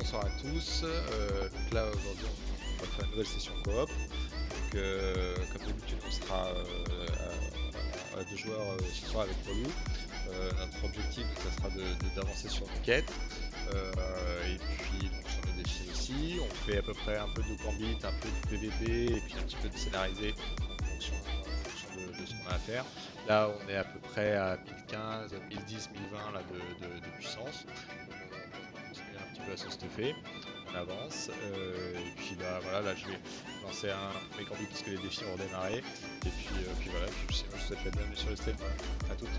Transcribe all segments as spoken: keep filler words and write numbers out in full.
bonsoir à tous. Euh, donc là aujourd'hui on va faire une nouvelle session coop. Donc euh, comme d'habitude on sera euh, à, à deux joueurs euh, ce soir avec Relou. Euh, notre objectif ça sera d'avancer sur nos quêtes. Euh, et puis donc, sur nos défis aussi. On fait à peu près un peu de gambit, un peu de P V P et puis un petit peu de scénarisé en fonction, en fonction de, de ce qu'on a à faire. Là on est à peu près à mille quinze, mille dix, mille vingt là, de, de, de puissance. Donc on, on continue un petit peu à se stuffer, on avance. Euh, et puis bah voilà, là je vais lancer un premier gambit puisque les défis ont redémarré. Et puis, euh, puis voilà, puis sinon je vous souhaite la bienvenue sur le stream. Voilà. À toutes.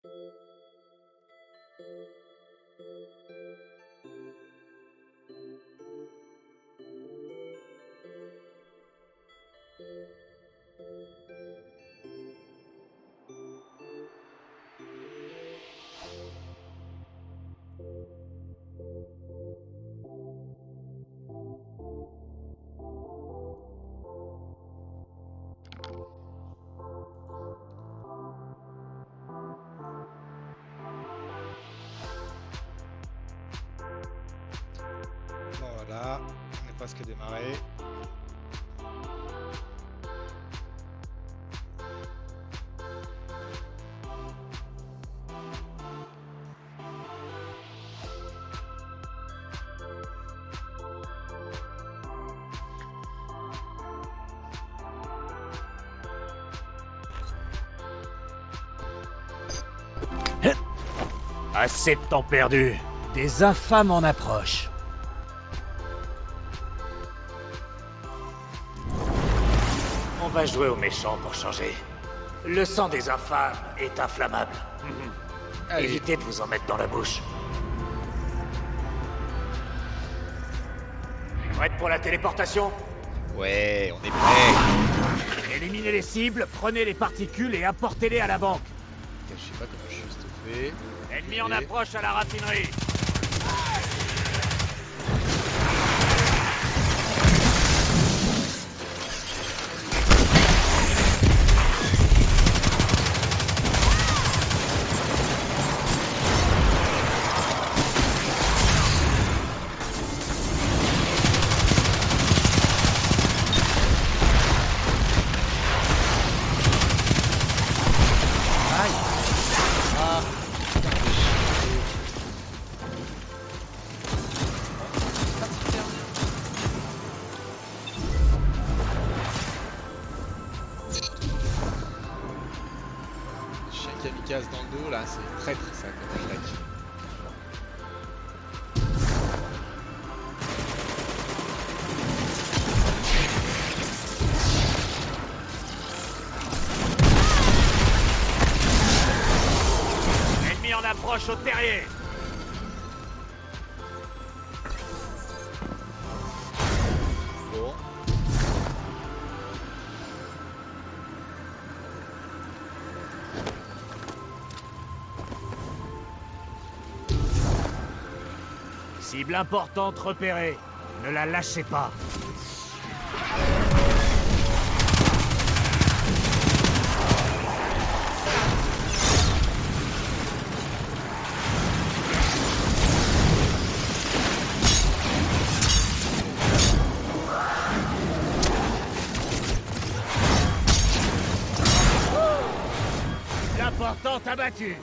Voilà, on est presque démarré. Assez de temps perdu. Des infâmes en approche. On va jouer aux méchants pour changer. Le sang des infâmes est inflammable. Allez. Évitez de vous en mettre dans la bouche. Prête pour la téléportation? Ouais, on est prêt. Éliminez les cibles, prenez les particules et apportez-les à la banque. Je sais pas comment je suis stuffé. Ennemi en approche à la raffinerie. Kamikaze dans le dos là, c'est traître ça comme attaque. Ennemi en approche au terrier. Bon. Cible importante repérée. Ne la lâchez pas. L'importante abattue.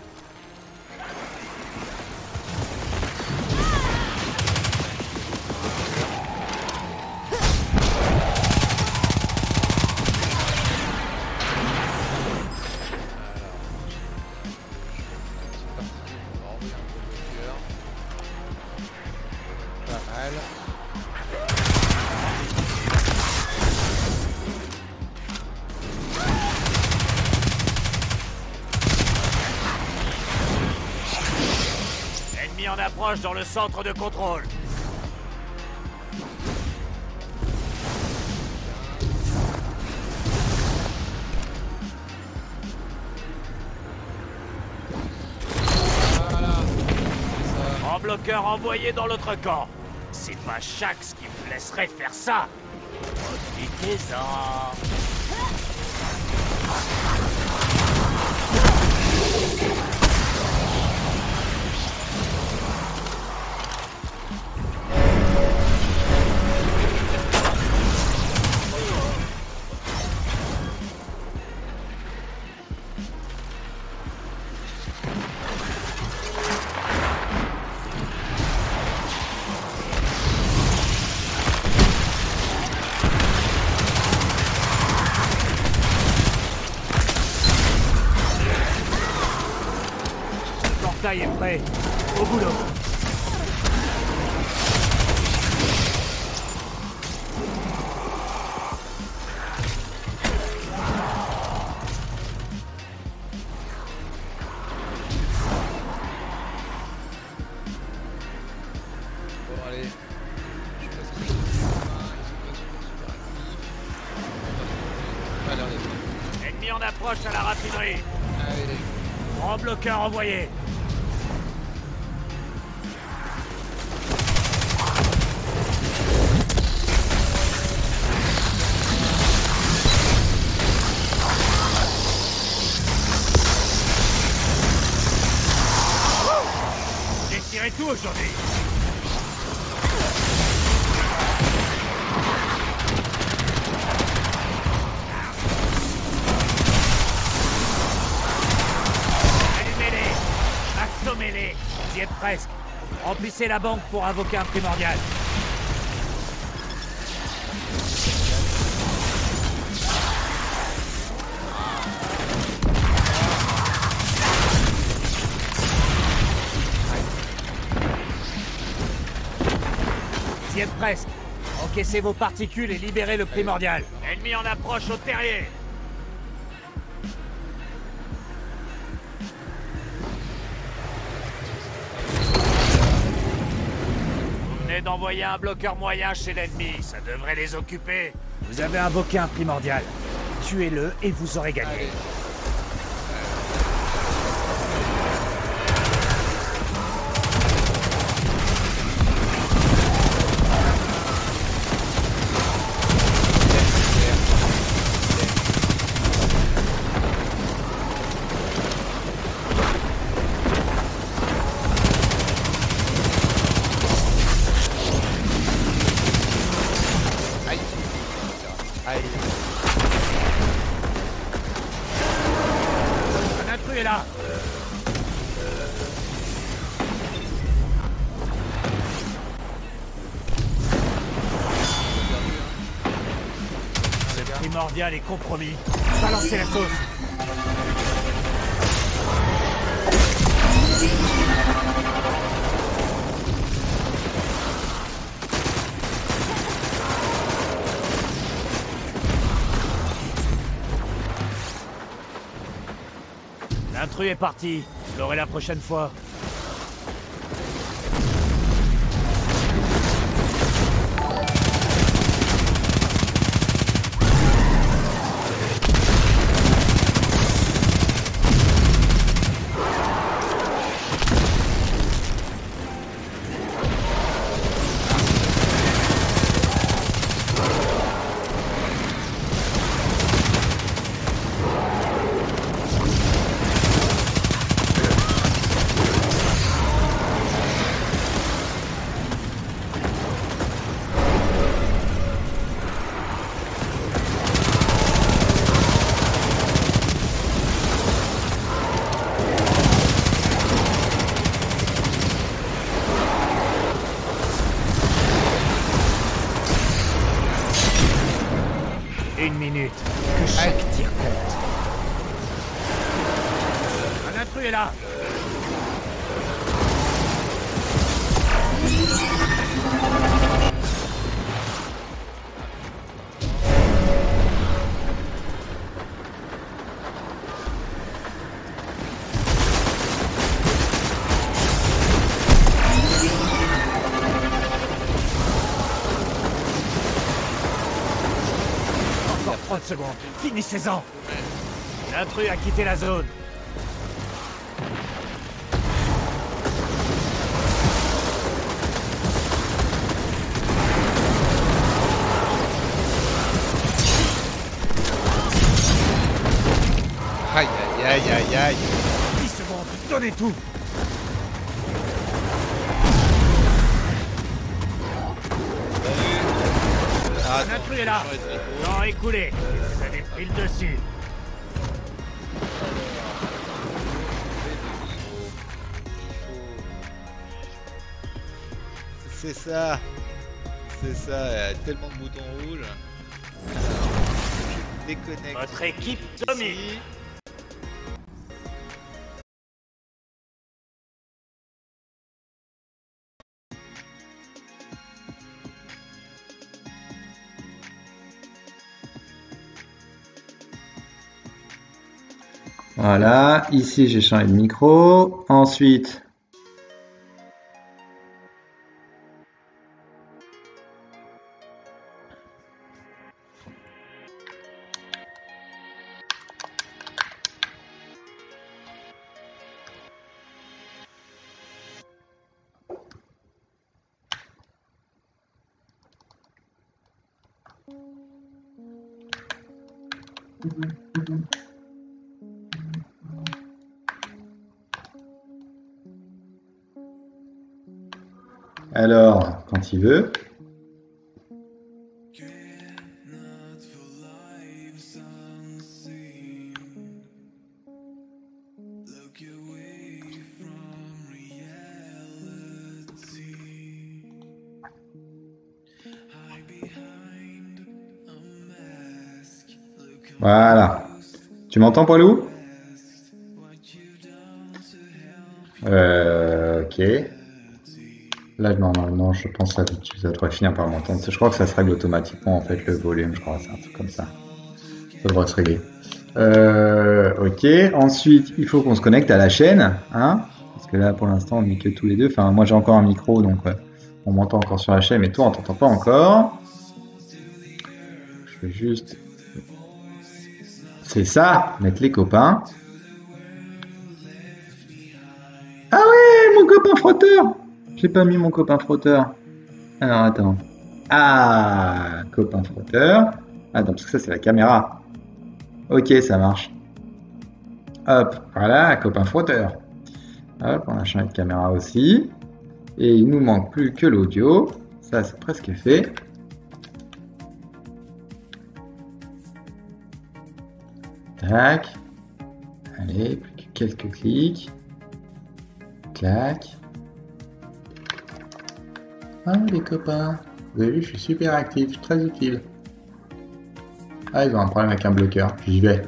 Ennemi en approche dans le centre de contrôle. Voilà. En bloqueur envoyé dans l'autre camp. C'est pas Shaxx qui vous laisserait faire ça. Profitez-en. Le portail est prêt. Au boulot. en approche à la raffinerie. Allez. Grand bloqueur envoyé. J'ai tiré tout aujourd'hui. Assommez-les. J'y êtes presque. Remplissez la banque pour invoquer un primordial. J'y êtes presque. Encaissez vos particules et libérez le primordial. Ennemi en approche au terrier. D'envoyer un bloqueur moyen chez l'ennemi, ça devrait les occuper. Vous avez invoqué un primordial. Tuez-le et vous aurez gagné. Allez. Un intrus est là. Le primordial est compromis. Balancez la sauce. L'intrus est parti. Vous l'aurez la prochaine fois. Une minute. Que chaque tir compte. Un intrus est là. trente secondes. Finissez-en. L'intrus a quitté la zone. Aïe aïe aïe aïe aïe. dix secondes. Donnez tout. Ah, Un intrus est là. Non, écoulez. Vous avez pris le dessus. C'est ça. C'est ça, il y a tellement de boutons rouges. Alors, je déconnecte. Votre équipe domine. ici. Voilà, ici j'ai changé de micro. Ensuite, Alors, quand il veut. Voilà. Tu m'entends, Poilou? Euh, ok. Là, normalement, je pense que ça devrait finir par m'entendre. Je crois que ça se règle automatiquement, en fait, le volume. Je crois que c'est un truc comme ça. Ça devrait se régler. Euh, ok. Ensuite, il faut qu'on se connecte à la chaîne. Hein, parce que là, pour l'instant, on n'est que tous les deux. Enfin, moi, j'ai encore un micro, donc ouais, on m'entend encore sur la chaîne, mais toi, on t'entend pas encore. Je vais juste... C'est ça, mettre les copains. Ah ouais, mon copain frotteur. J'ai pas mis mon copain frotteur. Alors, attends. Ah, copain frotteur. Attends, parce que ça, c'est la caméra. Ok, ça marche. Hop, voilà, copain frotteur. Hop, on a changé de caméra aussi. Et il nous manque plus que l'audio. Ça, c'est presque fait. Tac. Allez, plus que quelques clics. Clac. Ah, les copains. Vous avez vu, je suis super actif, très utile. Ah, ils ont un problème avec un bloqueur. J'y vais.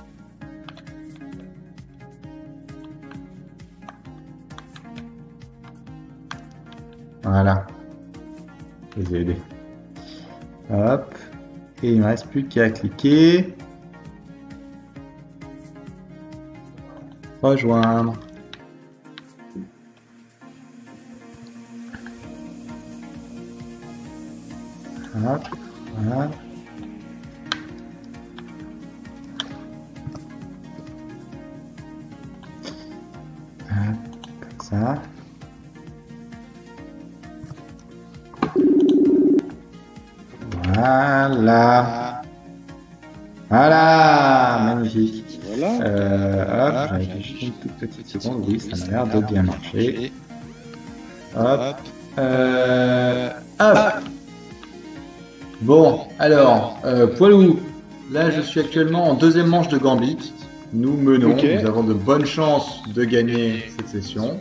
Voilà. Je les ai aidés. Hop. Et il ne me reste plus qu'à cliquer. Rejoindre. Hop, voilà. Hop, comme ça. Voilà. Voilà, magnifique. Voilà. Euh, hop, j'avais juste une toute petite seconde. Oui, ça m'a l'air de bien marcher. Hop. Euh, hop. Bon, alors, euh, Poilou, là je suis actuellement en deuxième manche de Gambit. Nous menons, Okay. Nous avons de bonnes chances de gagner cette session.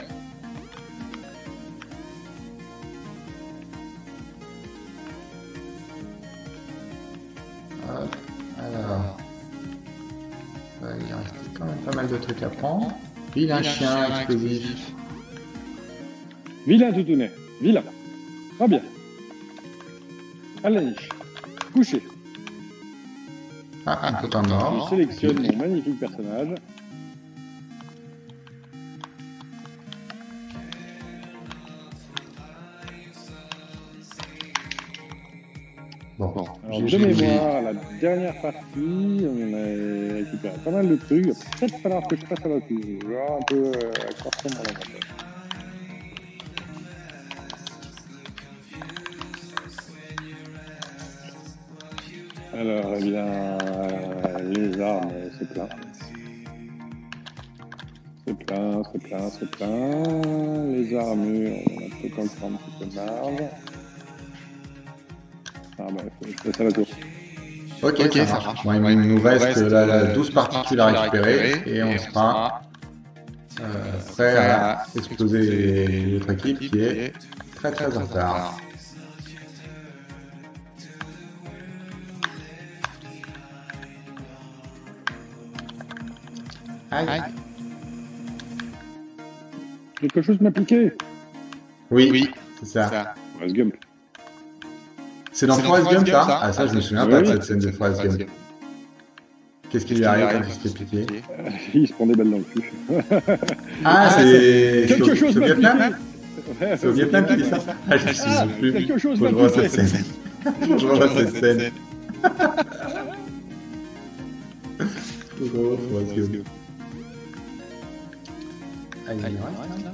Hop, alors, ouais, il reste quand même pas mal de trucs à prendre. Vilain chien explosif. Vilain toutounet. Vilain. Très bien. À la niche. Couché. Ah, un copain Je mort. sélectionne mon magnifique personnage. Bon, Alors, de j'ai mémoire, la dernière partie, on a récupéré pas mal de trucs. Il va peut-être falloir que je fasse à la tour. Je vais voir un peu euh, à quoi ressemble mon inventaire. Alors, eh bien, euh, les armes, c'est plein. C'est plein, c'est plein, c'est plein. Les armures, on a peut-être encore un petit peu de marge. Ah bah, je passe à la tour. Ok, Ok, ça ça marche. marche. Bon, il Ouais, nous reste reste, là, euh, douze particules à récupérer et on sera euh, prêt à exploser l'autre équipe qui est très très en retard. Aïe. Quelque chose m'a piqué. Oui, Oui, c'est ça. ça. Forrest Gump. C'est dans C'est dans Forrest Forrest Gump, Gump, ça ça Ah, ça, je me souviens Oui, pas de oui. cette scène de Forrest Gump. Qu'est-ce qui lui arrive quand il se fait piquer? Il se prend des balles dans le cul. Ah, c'est Quelque c'est au- chose c'est au m'a Vietnam Ouais, C'est au Vietnam qu'il dit ça Ah, je me souviens plus. quelque chose Faut que je m'a revoie piqué. cette scène. Faut que je revois cette scène. Faut que je revoie Forrest Gump. Ah, il en reste un?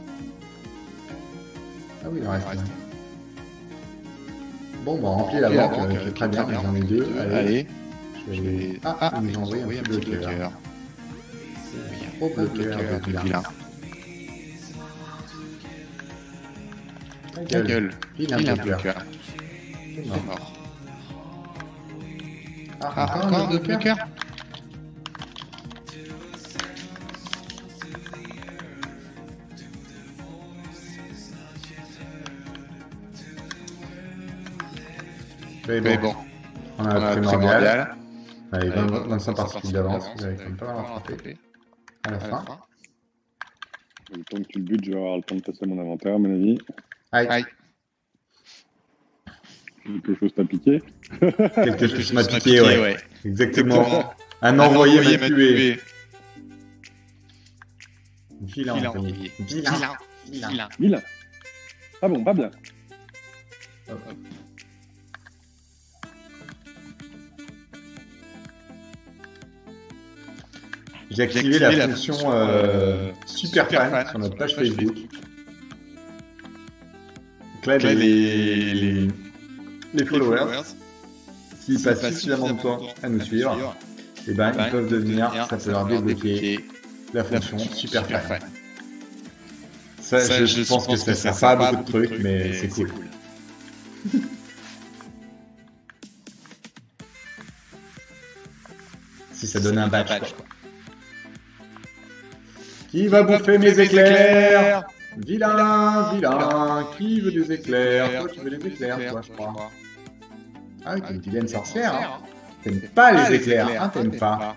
Ah oui, il en reste un. Bon, bah, remplis la banque, euh, très bien, j'en ai deux. Allez, Allez, Je vais... Ah, ah, ils nous ont envoyé un petit bloqueur. Gros bloqueur de vilain. Ta gueule. Vilain bloqueur. C'est mort. Ah, encore un bloqueur. Mais bon, on a le primordial. Allez, vingt-cinq particules d'avance, vous avez quand même pas mal rattrapé. À la fin. Le temps que tu le butes, je vais avoir le temps de passer mon inventaire, à mon avis. Aïe. Quelque chose t'a piqué. Quelque chose m'a piqué, ouais. ouais. Exactement. Un envoyé m'a tué. Vilain, envoyé. Vilain. Vilain. Vilain. Ah bon, pas bien. Hop, hop. J'ai activé, activé la, la fonction, fonction euh, super, super fan, fan sur notre page Facebook. Facebook. Donc là, là les, les, les followers, followers s'ils passent passe suffisamment de temps à nous suivre, suivre et ben, ben, ils peuvent devenir, devenir ça peut leur débloquer la fonction, la fonction super, super fan. fan. Ça, ça, je, je pense que ça ne sert pas à beaucoup de trucs, trucs mais, mais c'est cool. cool. Si ça donne un badge, badge quoi. Qui va bouffer mes éclairs? Vilain, vilain, qui veut des éclairs? Toi, tu veux des éclairs, toi, je crois. Ah oui, t'es une vilaine sorcière, hein. T'aimes pas les éclairs, hein, t'aimes pas.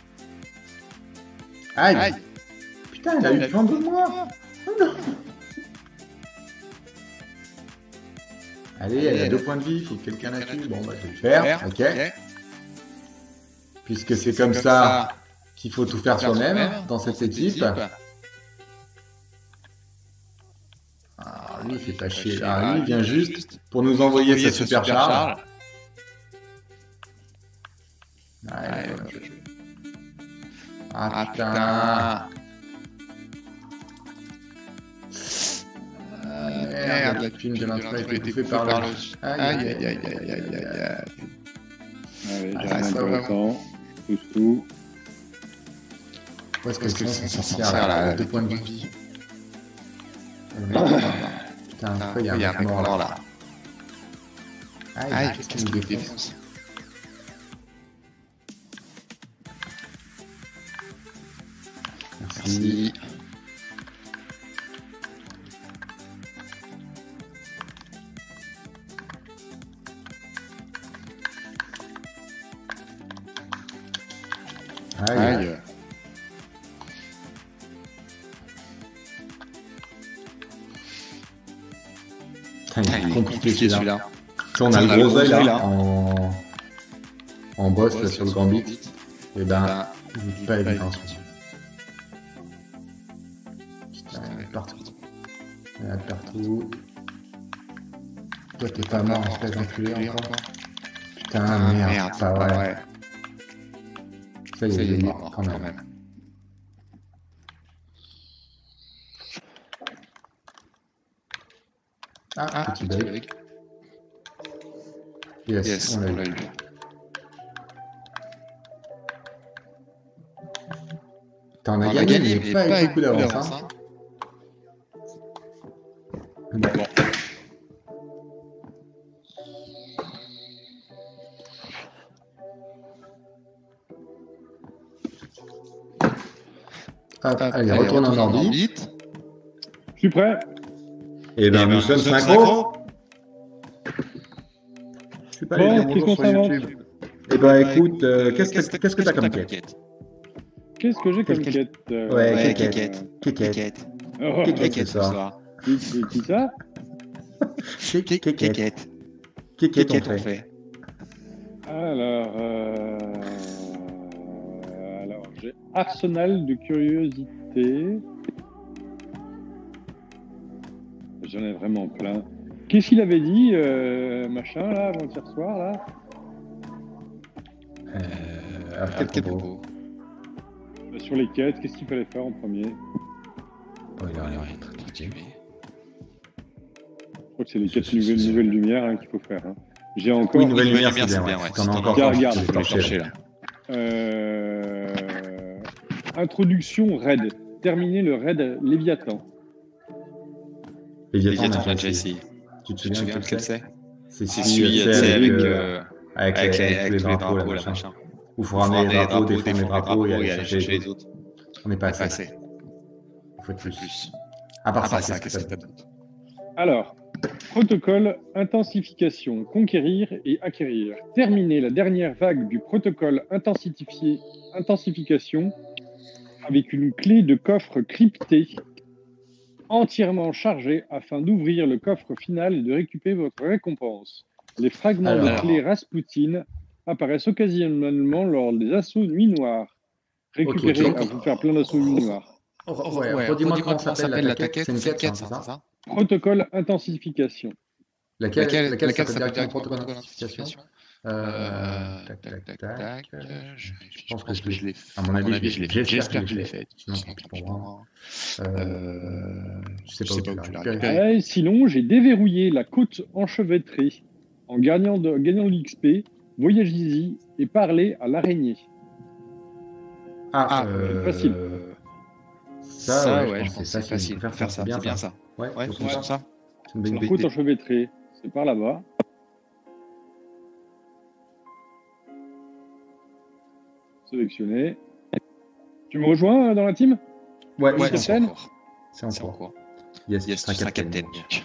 Aïe. Putain, elle a eu besoin de moi. Oh non. Allez, elle a deux points de vie, il faut que quelqu'un la tue. Bon, bah, je vais le faire, ok. Puisque c'est comme ça qu'il faut tout faire soi-même dans cette équipe. Ah, lui, il fait pas chier. Ah, lui, il vient juste pour nous envoyer sa super charge. Ah, ah putain. Merde, la thune de l'intra a été bouffée par le... Aïe, aïe, aïe, aïe, aïe, aïe, aïe. Allez, j'ai rien de temps. Pousse tout. Où est-ce que c'est son sorcière là, deux points de vie? Putain, il y a un mec mort là. Aïe, qu'est-ce qu'il nous défonce? Merci. Aïe. Aïe. Putain, il est compliqué celui-là. On a le gros œil là, en... en boss là, sur le gambit. Et ben, il est pas évident celui-là. Putain, il est partout. Il est partout. Toi, t'es pas mort, espèce d'enculé encore. Putain, merde, c'est pas vrai. Ça, il est mort quand même. Ah, ah, petit bug. Yes, yes, on l'a eu. T'en as gagné, gagné, mais pas avec beaucoup d'avance. Hein. Bon. Hop, allez, allez, retourne en orbite. Je suis prêt. Et ben, nous sommes synchro. Je suis pas allé dire bonjour sur YouTube. Et ben, écoute, euh, qu'est-ce que t'as comme quête? Qu'est-ce que j'ai comme quête? Ouais, quéquette. Quéquette. Quéquette ce soir. Qui ça? Quéquette. Quéquette, on fait. Alors, euh... alors j'ai arsenal de curiosité. J'en ai vraiment plein. Qu'est-ce qu'il avait dit, euh, machin, là, avant-hier soir, là? Euh... À quel propos? Sur les quêtes, qu'est-ce qu'il fallait faire en premier? Oh, il a rien très très Je crois que c'est les quêtes nouvelles, nouvelles lumières hein, qu'il faut faire. Hein. J'ai encore. Oui, une nouvelle Une lumière, lumière, c'est c'est bien. bien, Ouais. ouais. T'en as Si encore t'en as quand encore, tu tu peux peux les torcher, torcher, là. Euh... Introduction raid. Terminer le raid Léviathan. Léviathan, Léviathan, on a déjà essayé. Tu te Tu te souviens souviens lequel lequel c'est? c'est? C'est C'est celui, celui, tu tu sais, sais, avec, avec, euh, euh, avec, avec, les, les, avec tous avec les tous les drapeaux, là, drapeaux, là, machin. machin. Où il faut Faut ramener les ramener drapeaux, défendre les drapeaux et aller chercher chercher les autres. On n'est pas Pas assez. assez. Il faut être plus. Plus. À part À ça, part ça, qu'est-ce que qu'est-ce que t'as t'as d'autre? Alors, protocole intensification, conquérir et acquérir. Terminer la dernière vague du protocole intensifié, intensification avec une clé de coffre cryptée entièrement chargée afin d'ouvrir le coffre final et de récupérer votre récompense. Les fragments Alors. de clé Rasputin apparaissent occasionnellement lors des assauts nuit noire. Récupérez Ok. à vous faire plein d'assauts nuit noire. Oh, ouais, redis-moi comment s'appelle la taquette. C'est une quête, ça, c'est ça? Protocole intensification. Laquelle, Laquelle, laquelle laquelle s'appelle s'appelle directement directement protocole protocole d'intensification? d'intensification? Euh, tac, tac, tac, tac. Je pense que je l'ai fait. À mon avis, je l'ai fait. J'espère que je l'ai fait. Sinon, tant pis pour moi. Euh, je sais pas où tu l'as récupéré. Ouais, sinon, j'ai déverrouillé la côte enchevêtrée en gagnant de, gagnant de l'X P, voyagez-y et parlez à l'araignée. Ah, Ah, euh, facile. Ça, Ça, ouais, ouais, je pense que c'est facile. Faire, faire ça, c'est bien ça. Ouais, Ouais, c'est ouais, ça. ça. C'est une bonne La idée. côte enchevêtrée, c'est par là-bas. Sélectionné. Tu me rejoins euh, dans la team? Ouais, Ouais, c'est c'est en en cours. cours. C'est en C'est en cours. cours. Yes, Yes, tu seras tu seras captain. captain.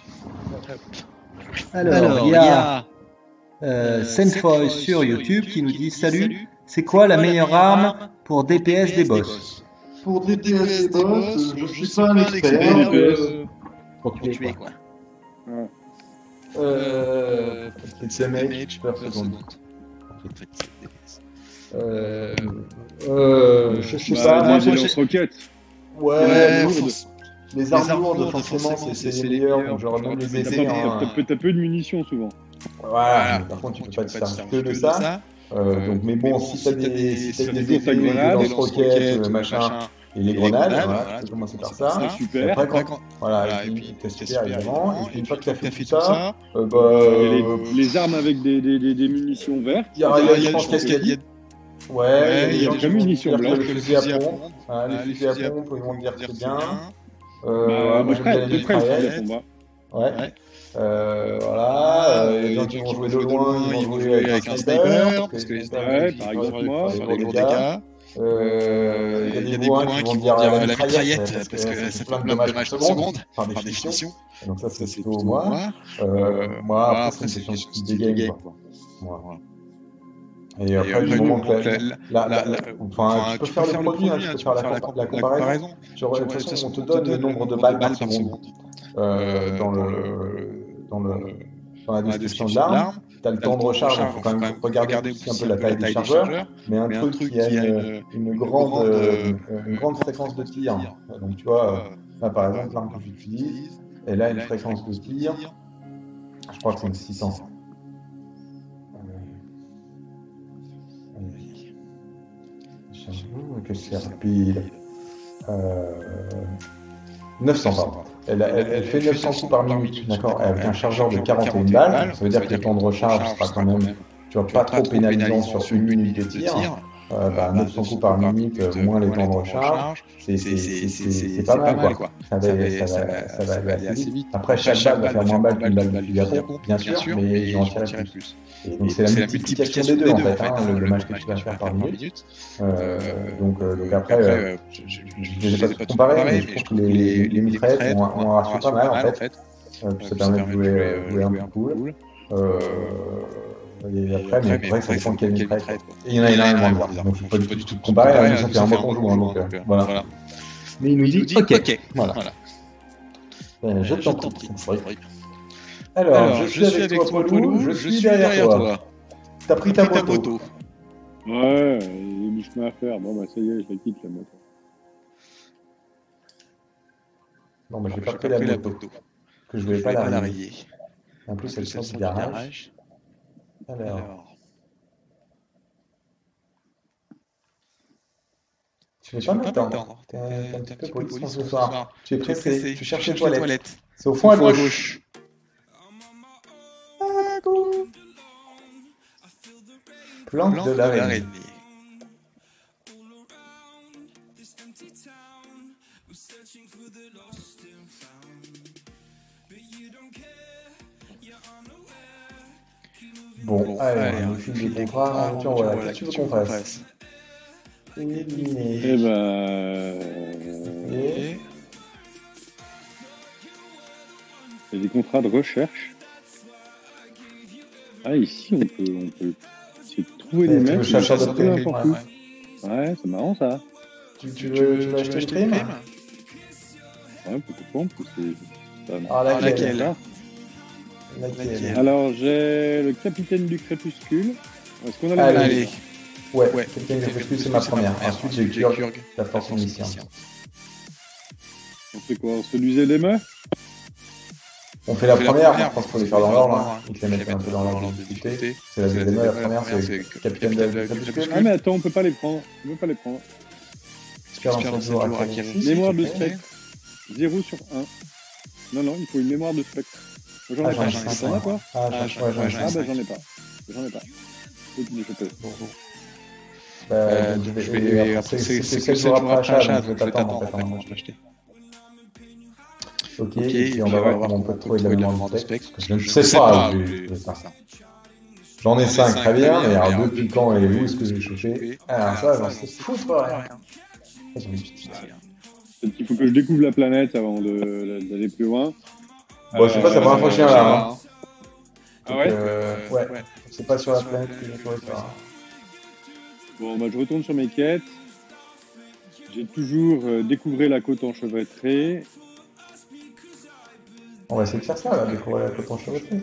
Alors, il y a euh, Senfoy sur YouTube qui nous dit salut, c'est quoi la meilleure arme pour D P S des boss? Pour D P S des boss, je suis pas un expert. D P S. euh, Pour Pour tuer tuer, quoi. quoi. Euh, c'est damage Damage per per seconde. seconde. Euh, euh, je sais Bah, pas, moi des j'ai lance-roquettes. Ouais, Ouais, lourdes. force- Les armes les armes lourdes, lourdes, forcément, forcément, c'est c'est les les meilleures, meilleures, donc j'aurais même les T'as épées. pas, Hein. t'as peu- t'as peu de munitions souvent. Voilà, mais par contre, tu peux pas te servir que de ça. Euh, donc, mais bon, si t'as des, si t'as des des épées, des grenades, des lance-roquettes, machin, et les grenades, voilà, tu peux commencer par ça. C'est Et super. après, quand, voilà, Voilà, et et puis puis, t'as super, super, évidemment. Et puis une fois que t'as fait fait tout ça, euh, bah, Il y a euh, les, les armes avec des, des, des, des munitions vertes. il y a, il y a, je pense qu'il y a, qu'il y a ouais, il y a des il y a gens des qui vont munitions dire que blanches, le que le fusil à fusil à pompe, pompe, hein, les euh, fusils à pompe, ils vont dire que c'est bien. Bah, Euh, à moi, peu j'aime bien près, à les peu près le fusil à mitraillettes. pompe. hein. Ouais. Ouais. Euh, voilà, euh, les gens qui vont jouer de loin, ils vont jouer avec un sniper, parce que les snipers, Ouais, ils par peuvent exemple, faire moi, des faire gros des gros dégâts. dégâts. Euh, Il y a des bourrins qui vont dire la mitraillette, parce que ça fait plein de dommages par seconde, par par définition. définition. Donc ça, c'est Ça, c'est plutôt plutôt moi. moi. Euh, moi, Voilà, après, c'est une question de style de game, game, quoi. quoi. Voilà. Et Et après, du moment que la, la, la, la, la, enfin, tu peux faire le produit, hein, tu peux faire la, compa- la comparaison. Sur, de toute façon, on te donne le nombre de balles par seconde euh, dans le dans le dans la description de l'arme. Tu as le temps de recharge, il faut quand même regarder aussi un peu la taille des chargeurs, mais un truc qui a une, une grande euh, une grande fréquence de tir. Donc tu vois, là par exemple l'arme que j'utilise, elle a une fréquence de tir, je crois que c'est une six cents. Que c'est rapide. Euh... neuf cents, pardon. Elle, elle, elle fait neuf cents coups par minute, d'accord, avec un chargeur de quarante et une balles. Ça veut dire que le temps de recharge sera quand même, tu vois, pas trop pénalisant sur une minute de tir. Euh, bah, neuf cents coups par minute, euh, moins les temps de recharge, c'est pas mal, quoi. Ça va, ça va, ça va aller assez vite. Après, chaque balle va faire moins balle qu'une balle de fusil à pompe, bien sûr, mais ils vont en tirer plus. Et donc c'est la multiplication des deux, en fait, hein, le dommage que tu vas faire par minute. Euh, donc, euh, donc après, euh, je ne les ai pas tous comparés, mais je trouve que les, les mitraillettes ont, ont un ratio pas mal, en fait. Euh, puis ça permet de jouer, jouer un peu cool. Euh, Et après, mais c'est vrai que ça dépend de quelle mitraillette. Et il y en a énormément de voir, donc il ne faut pas du tout comparer, hein, ça fait un mois qu'on joue, hein, donc euh, voilà. Mais il nous dit, ok, voilà. Euh, je t'en prie. Alors, Alors, je suis avec toi, Paulou, je suis derrière toi. T'as pris ta moto. Ouais, il y a du chemin à faire. Bon, bah ça y est, je la quitte la moto. Non, mais j'ai pas pris la moto. Que je voulais pas la rayer. En plus, elle sort du garage. Alors. Alors. Tu veux pas m'attendre. T'es un, un petit peu polisson ce soir. Tu es pressé. Tu cherches les toilettes. C'est au fond à gauche. À gauche. Plante Plante de de l'araignée. l'araignée. Bon, Bon, allez, allez, on on défile défile des des contrats. contrats. En En voiture, voiture, voilà. voilà. Qu'est-ce que tu veux qu'on fasse? Éliminer. Eh ben. euh, Et... Il y a des contrats de recherche. Ah, ici, on peut, on peut essayer de trouver Eh, des tu veux mecs, chercheur mais de peu prime, n'importe ouais. où. Ouais, c'est marrant ça. Tu, tu Tu veux, veux, tu veux tu acheter veux une acheter une prime? prime? Ouais, pourquoi pas, en plus, c'est. ça- Ah, Ah, laquelle? laquelle? Laquelle? Alors, j'ai le capitaine du crépuscule. Est-ce qu'on a les Allez. mêmes Allez. Ouais, Ouais, Capitaine du Crépuscule, c'est ma première. Ensuite, j'ai Kurg, la force omnisciente. On fait quoi? On se duisait des meufs? On fait la On fait la première, première, je pense qu'il faut les faire dans l'ordre, hein. Il te les mettre un peu dans l'ordre de difficulté. C'est la deuxième, la première, c'est Capitaine de la Crépuscule. Ah, mais attends, on peut pas les prendre. On peut pas les prendre. Super dans sept jours, acquérir six. Mémoire de spectre. zéro sur un. Non, non, il faut une mémoire de spectre. J'en Ah, ai j'en pas. ai T'en cinq. as pas? Ah, Ah, j'en ouais, j'en ai ouais, Ah, cinq. bah j'en ai pas. J'en ai pas. Faut que je chope. Bah, Euh, donc, donc je je vais- vais. et Après, après, c'est c'est que sept sept jours jours après achat, donc je vais je vais t'attendre en t'attendre fait en fait avant avant de de l'acheter. Ok, Ok, et puis on va voir comment on peut trouver de la mémoire de spectre. Parce que je ne sais sais pas, pas, je- mais- je sais pas. J'en ai cinq, très bien, mais alors depuis quand et où est-ce que je vais choper? Alors ça, j'en sais foutre rien. Ils ont dit, Peut-être qu'il faut que je découvre la planète avant de- d'aller plus loin. bon, je sais pas, c'est la première fois que je viens là. Hein. Ah Donc, ouais euh, ouais, c'est pas sur la planète que j'ai trouvé ça. Bon, bah je retourne sur mes quêtes. J'ai toujours euh, découvert la côte enchevêtrée. On va essayer de faire ça, là, découvrir la côte enchevêtrée.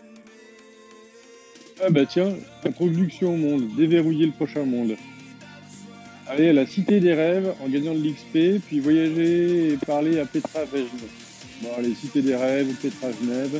Ah bah tiens, introduction au monde, déverrouiller le prochain monde. Allez à la cité des rêves en gagnant de l'X P, puis voyager et parler à Petra Genève. Bon allez, cité des rêves, Petra Genève.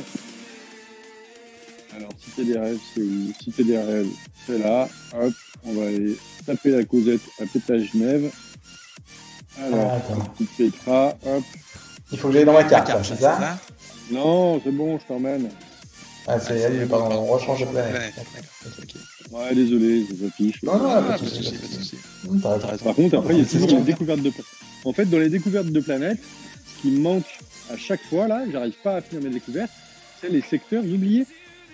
Alors cité des rêves, c'est où? Cité des rêves, c'est là. Hop, on va aller taper la causette à Petra Genève. Alors, Ah, attends. petite Petra, hop. Il faut que j'aille dans ma carte, là, c'est ça? Non, c'est bon, je t'emmène. Ah, c'est, allez, pardon, on rechange de planète. Ouais, désolé, je affiche. Non, non, Ah, pas pas de de soucis, soucis, pas de pas de soucis. soucis. Hum, t'as raison. Par contre, après, il y a C'est toujours bon. les découvertes de planètes. En fait, dans les découvertes de planètes, ce qui me manque à chaque fois, là, j'arrive pas à finir mes découvertes, c'est les secteurs oubliés.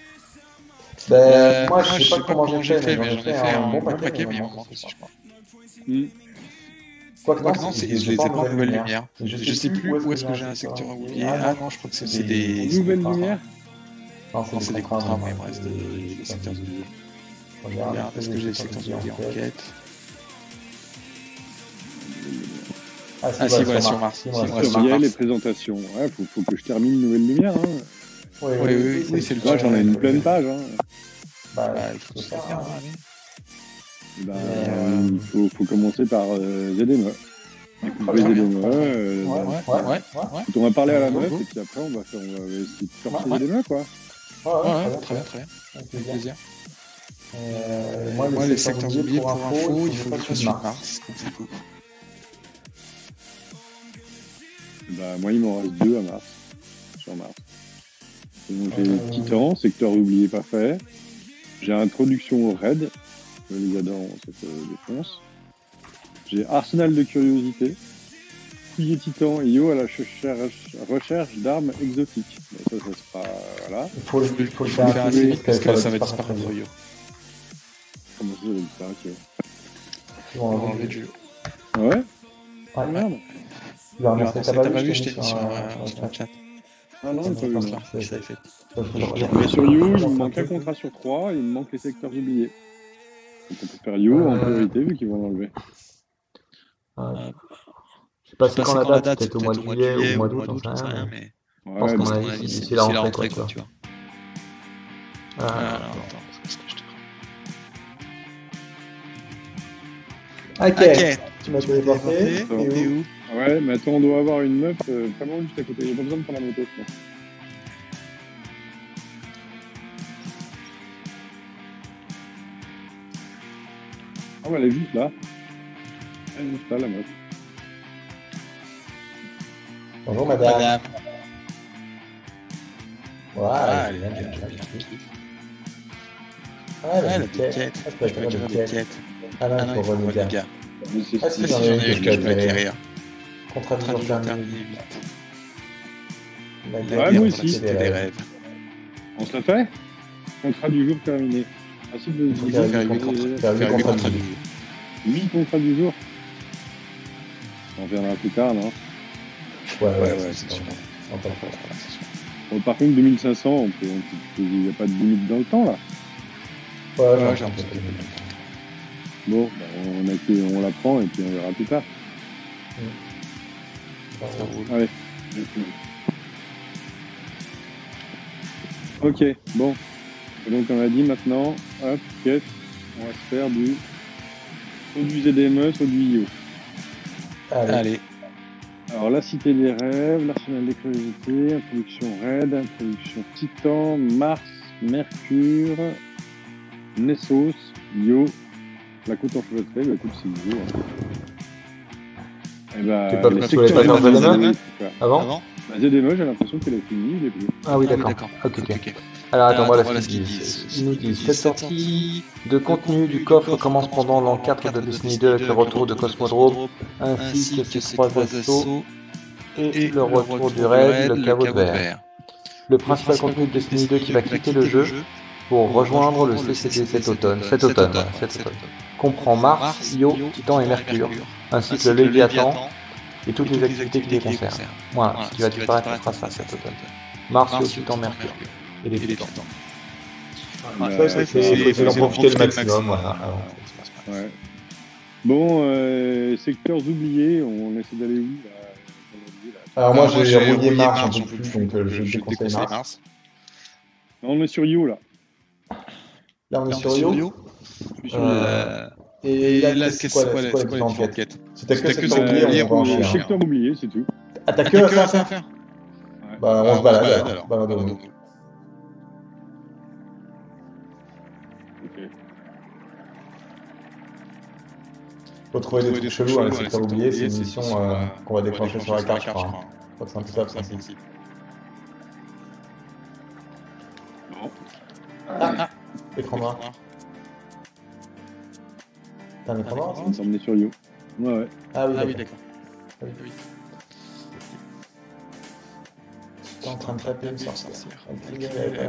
Ben, moi, je sais pas comment j'ai fait, mais j'en ai fait un bon paquet, mais il m'en manque aussi, je crois. Hmm. Quoi que Non, non, c'est- c'est- je les ai pas en nouvelle lumière. Je sais plus où est-ce que j'ai un secteur secteur oublié. Ah non, je crois que c'est c'est des. En nouvelle lumière. Non, Non, c'est des contrats, mais il me ouais, reste c'est des des secteurs oubliés. Regarde, Regarde, est-ce que j'ai les secteurs oubliés en quête? Ah, Ah si, voilà, sur Mars. Si, Si, moi, voilà, sur sur Tutoriel Mars. et présentation. Ouais, faut, faut que je termine une nouvelle lumière. Hein. Oui, Oui, oui, oui, c'est le Là, j'en ai une pleine page. Hein. Bah, Bah, il il faut faut ça. se faire. Bah, euh, il faut, faut commencer par euh, Z D M E. Très Z bien. D M E, euh, Ouais, donc, ouais, ouais, ouais. on va parler à la Go, meuf go. et puis après on va faire, on va essayer de faire Ouais, ces ouais. Z D M E quoi. Ouais, ouais, Ouais, très bien, très bien. Avec plaisir. Plaisir. Euh, Moi, les secteurs oubliés, pour info, il faut que je fasse sur Mars. Comme c'est cool. Bah moi il m'en reste deux à Mars, sur Mars. Donc j'ai Euh, Titan, secteur oublié pas fait. J'ai introduction au raid, les Adam ça se défonce. J'ai arsenal de curiosité. Fouiller Titan et Yo à la recherche, recherche d'armes exotiques. Bon, ça, ça sera voilà. Il faut, le- il faut le Il faut le faire assez vite parce que ça va disparaître disparaître yo. Comment ça, ça va disparaître, Yo Ils On vont va enlever enlever du- du jeu. Ah ouais Ah Ouais. merde. Tu l'as Alors, remercié, t'as pas vu, je t'ai sur, mis sur euh, euh, sur sur le chat. Ah non, Ça pas me vu, passe non. là. Je l'avais fait. Faut que je Je- regarde. Mais sur Yo, il me Comment manque ça un fait contrat sur trois, il me manque les secteurs oubliés. Donc on peut faire Yo en Euh. priorité vu qu'ils vont l'enlever. Ouais. Je sais pas Je c'est sais quand pas la date, peut-être au mois de juillet ou au mois d'août, d'août, j'en sais rien. mais Je pense Ouais, qu'à mais mon à mon avis, avis, c'est c'est c'est la c'est la rentrée, rentrée, quoi, quoi, tu tu vois. vois. Ah, Alors, attends, qu'est-ce que je te Ok, Ok, tu m'as téléporté. Bon. Et t'es où où? Ouais, mais attends, on doit avoir une meuf euh, pas loin juste à côté. Il n'y a pas besoin de prendre la moto, je pense. Ah ouais, elle est juste là. Elle est juste là, la meuf. Bonjour madame. Madame. Voilà, Ah, elle est elle est bien, bien, bien, bien, bien. bien. Ah, la la biquette. biquette. Ah, Je c'est peux pas acquérir la la biquette. biquette. Ah non, Ah il non, faut il faut relégat. relégat. Mais c'est- Ah si, Ah j'en si, ai j'en une ai que une je que peux je peux acquérir. acquérir. Contrat du Contrat jour du jour terminé. terminé huit. La Ouais, guerre moi pour la aussi. cité Cité des rêves. On se la fait? Contrat du jour terminé. Ensuite, de Il faut faire Faire huit huit contrats. contrats. Faire huit Faire huit contrats contrats du du jour. jour. huit contrats du jour. On reviendra plus tard, non? Ouais, Ouais, ouais, ouais, c'est c'est sûr. sûr. On peut le faire. Voilà, c'est sûr. Bon, par contre, deux mille cinq cents, on peut, on peut- il n'y a pas de limite dans le temps, là. Ouais, Ouais, j'en j'ai ai l'impression un peu. Bon, bah, on, a que- on la prend et puis on verra plus tard. Ça roule. Allez. Ok, bon. Et donc on a dit maintenant, hop, quête, on va se faire du... soit du Z D M E, soit du I O. Allez. Allez. Alors la Cité des Rêves, l'Arsenal des Curiosités, Introduction Raid, Introduction Titan, Mars, Mercure, Nessos, Io, la côte enchevêtrée, bah écoute c'est Io. Hein. Et bah, Tu peux- les tu voulais secteurs pas faire de Z D M E? Zénith, quoi. Avant Avant Bah, Z D M E, j'ai l'impression qu'elle est finie, il est plus. Ah oui, Ah oui, d'accord. d'accord. Ok, ok. Ok. Alors attends, voilà voilà ce ce qu'ils qu'ils disent. disent. Ils nous disent cette sortie de contenu du coffre commence pendant l'an quatre de Destiny deux avec le retour de Cosmodrome, ainsi que ses trois assauts et le retour du raid, le caveau de verre. Le principal contenu de Destiny deux qui va quitter le jeu pour rejoindre le C C D cet automne, cet automne, voilà, cet automne, comprend Mars, Io, Titan et Mercure, ainsi que le Léviathan et toutes les activités qui les concernent. Voilà, ce qui va disparaître sera ça cet automne. Mars, Io, Titan, Mercure et les Titans. Bah, Ça, c'est c'est- c'est d'en profiter le maximum, voilà. Alors, Ouais. Bon, euh, secteurs oubliés, on essaie d'aller où là, on a dit, là Alors moi Alors, j'ai rouillé rouillé Mars, Mars, j'en peux plus, donc euh, je je déconseille déconseille Mars. Mars. Non, on est sur Io là. Là on est Là, sur Io. Je suis sur Io. Euh, Et Et là, là, c'est qu'est-ce quoi c'est quoi la la c'est c'est quoi quoi la la différente différente quête quête? Si t'as que T'as cette que secteur cette oublié, oublié, on va en on chier. va Secteur oublié, c'est tout. Ah t'as que Que ça à ça à faire faire. Bah on se balade alors. Bah, Baladons-nous. Ok. Faut trouver des trucs chelous dans les secteurs oubliés, c'est une mission euh, qu'on va déclencher sur la carte, je crois. Je crois que c'est un peu ça le principe. Bon. Ah, écran noir. T'as un écran noir On aussi s'est emmené sur Io. Ouais, ouais. Ah oui, Ah oui, d'accord. d'accord. Oui. T'es en train de taper une sorcière. Elle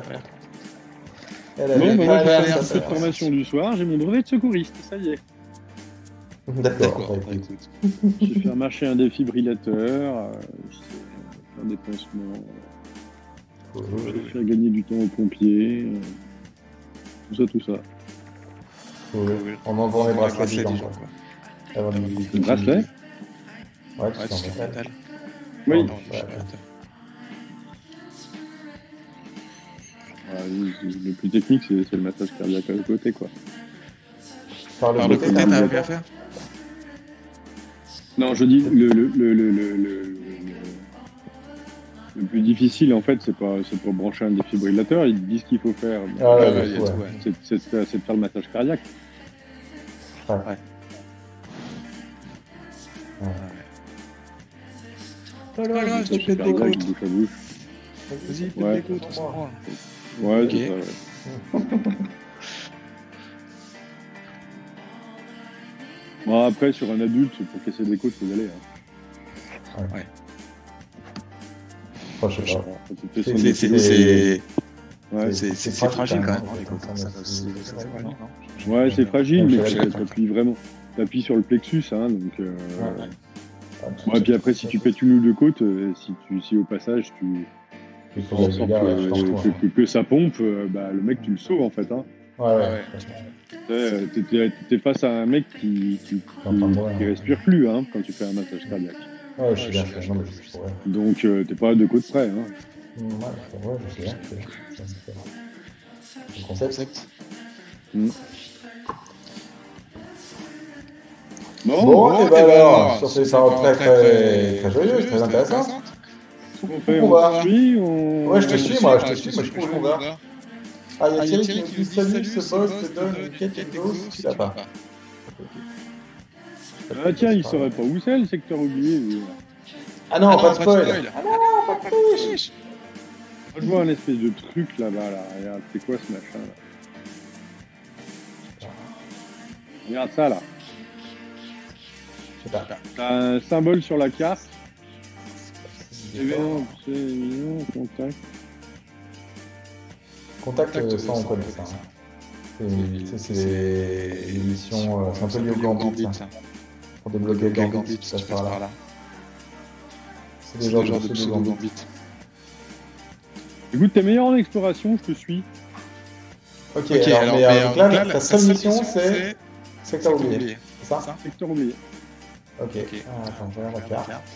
Bon, avait bah, pas moi, je vais l'air faire de cette faire. formation du soir, j'ai mon brevet de secouriste, ça y est. D'accord, bah, écoute. Je vais faire marcher un défibrillateur, euh, je sais faire des pansements, je vais faire gagner du temps aux pompiers, euh, tout ça, tout ça. Cool. On envoie les bracelets vivants, quoi. Avoir des visites. Le bracelet Ouais, Ouais, tout tout ce qui en est métal. métal. Oui. Non, Ouais. Ah, le le plus technique, c'est c'est le massage cardiaque à côté, quoi. Par le Par le côté, côté, t'as t'as un un peu à faire? Non, je dis, le, le, le, le, le, le, le- le plus difficile, en fait, c'est pas, c'est pas brancher un défibrillateur, ils te disent ce qu'il faut faire. Ah ouais, Ouais, ouais, il y a ouais. tout, ouais. C'est c'est de faire- c'est de faire le massage cardiaque. Ouais. Ouais. Pas grave, Massage tu fais des cardiaque, côtes. bouche à bouche. Vas-y, fais Ouais. des côtes, on s'en branle. Ouais, Ok. c'est ça, ouais. Bon, après, sur un adulte, pour casser des côtes, faut y aller. Hein. Enfin, je sais pas. Quand tu fais C'est- son- C'est- c'est- c'est- c'est- Ouais, c'est- c'est- c'est fragile quand même, hein, les côtes. Ça, ça, c'est- c'est fragile, non? ouais, c'est fragile, mais Ouais, tu ouais. t'appuies vraiment. T'appuies sur le plexus, hein, donc. Euh... Ouais. Ouais, et puis après, si tu pètes une ou deux côtes, euh, si, tu, si au passage tu Il faut fais en les sorte gars, ouais, je que, t'en que, trouve. que- que ça pompe, euh, bah, le mec, tu le sauves en fait. Hein. Ouais, ouais. Ouais. Tu sais, euh, T'es t'es- t'es face à un mec qui, qui, qui, Enfin, moi, qui hein. respire plus hein, quand tu fais un massage cardiaque. Ouais, je sais bien, je sais bien, mais je sais pas. Donc, euh, t'es pas à deux côtes près. Hein. Ouais, ouais, je sais bien. je sais bien. Le concept. Bon, Bon, et bah et bah alors, alors, sur ces sur paroles ces très, paroles très, très joyeuses, très intéressantes. on fait, on on va. te suit, on... Ouais, je te Ouais, suis, moi, je te suis, moi, je suis, trouve qu'on va. Ah, il y Ah, a il y a Thierry Thierry qui nous dit salut, ce boss te donne une quête quête exo si tu l'as pas. Ah tiens, il saurait pas où c'est le secteur oublié. lui. Ah non, Ah pas de non, spoil. spoil. Ah non, pas de triche. Moi, je vois un espèce de truc là-bas, là. Regarde, c'est quoi ce machin là? Regarde ça, là. Je sais pas. T'as un symbole sur la carte. Événement, c'est mignon, contact. Contact, euh, ça on connaît ça. hein. C'est- C'est des missions, euh, c'est un peu lié au Gambit. ça. Pour débloquer le Gambit, tu passes par là. C'est des genres de pseudo Gambit. Écoute, t'es meilleur en exploration, je te suis. Ok, Ok, alors, alors, mais, mais, euh, donc euh, là, ta seule mission, c'est c'est que t'as oublié. C'est ça Secteur oublié. Ok. Ok. Ah, attends, je regarde la carte. Carte.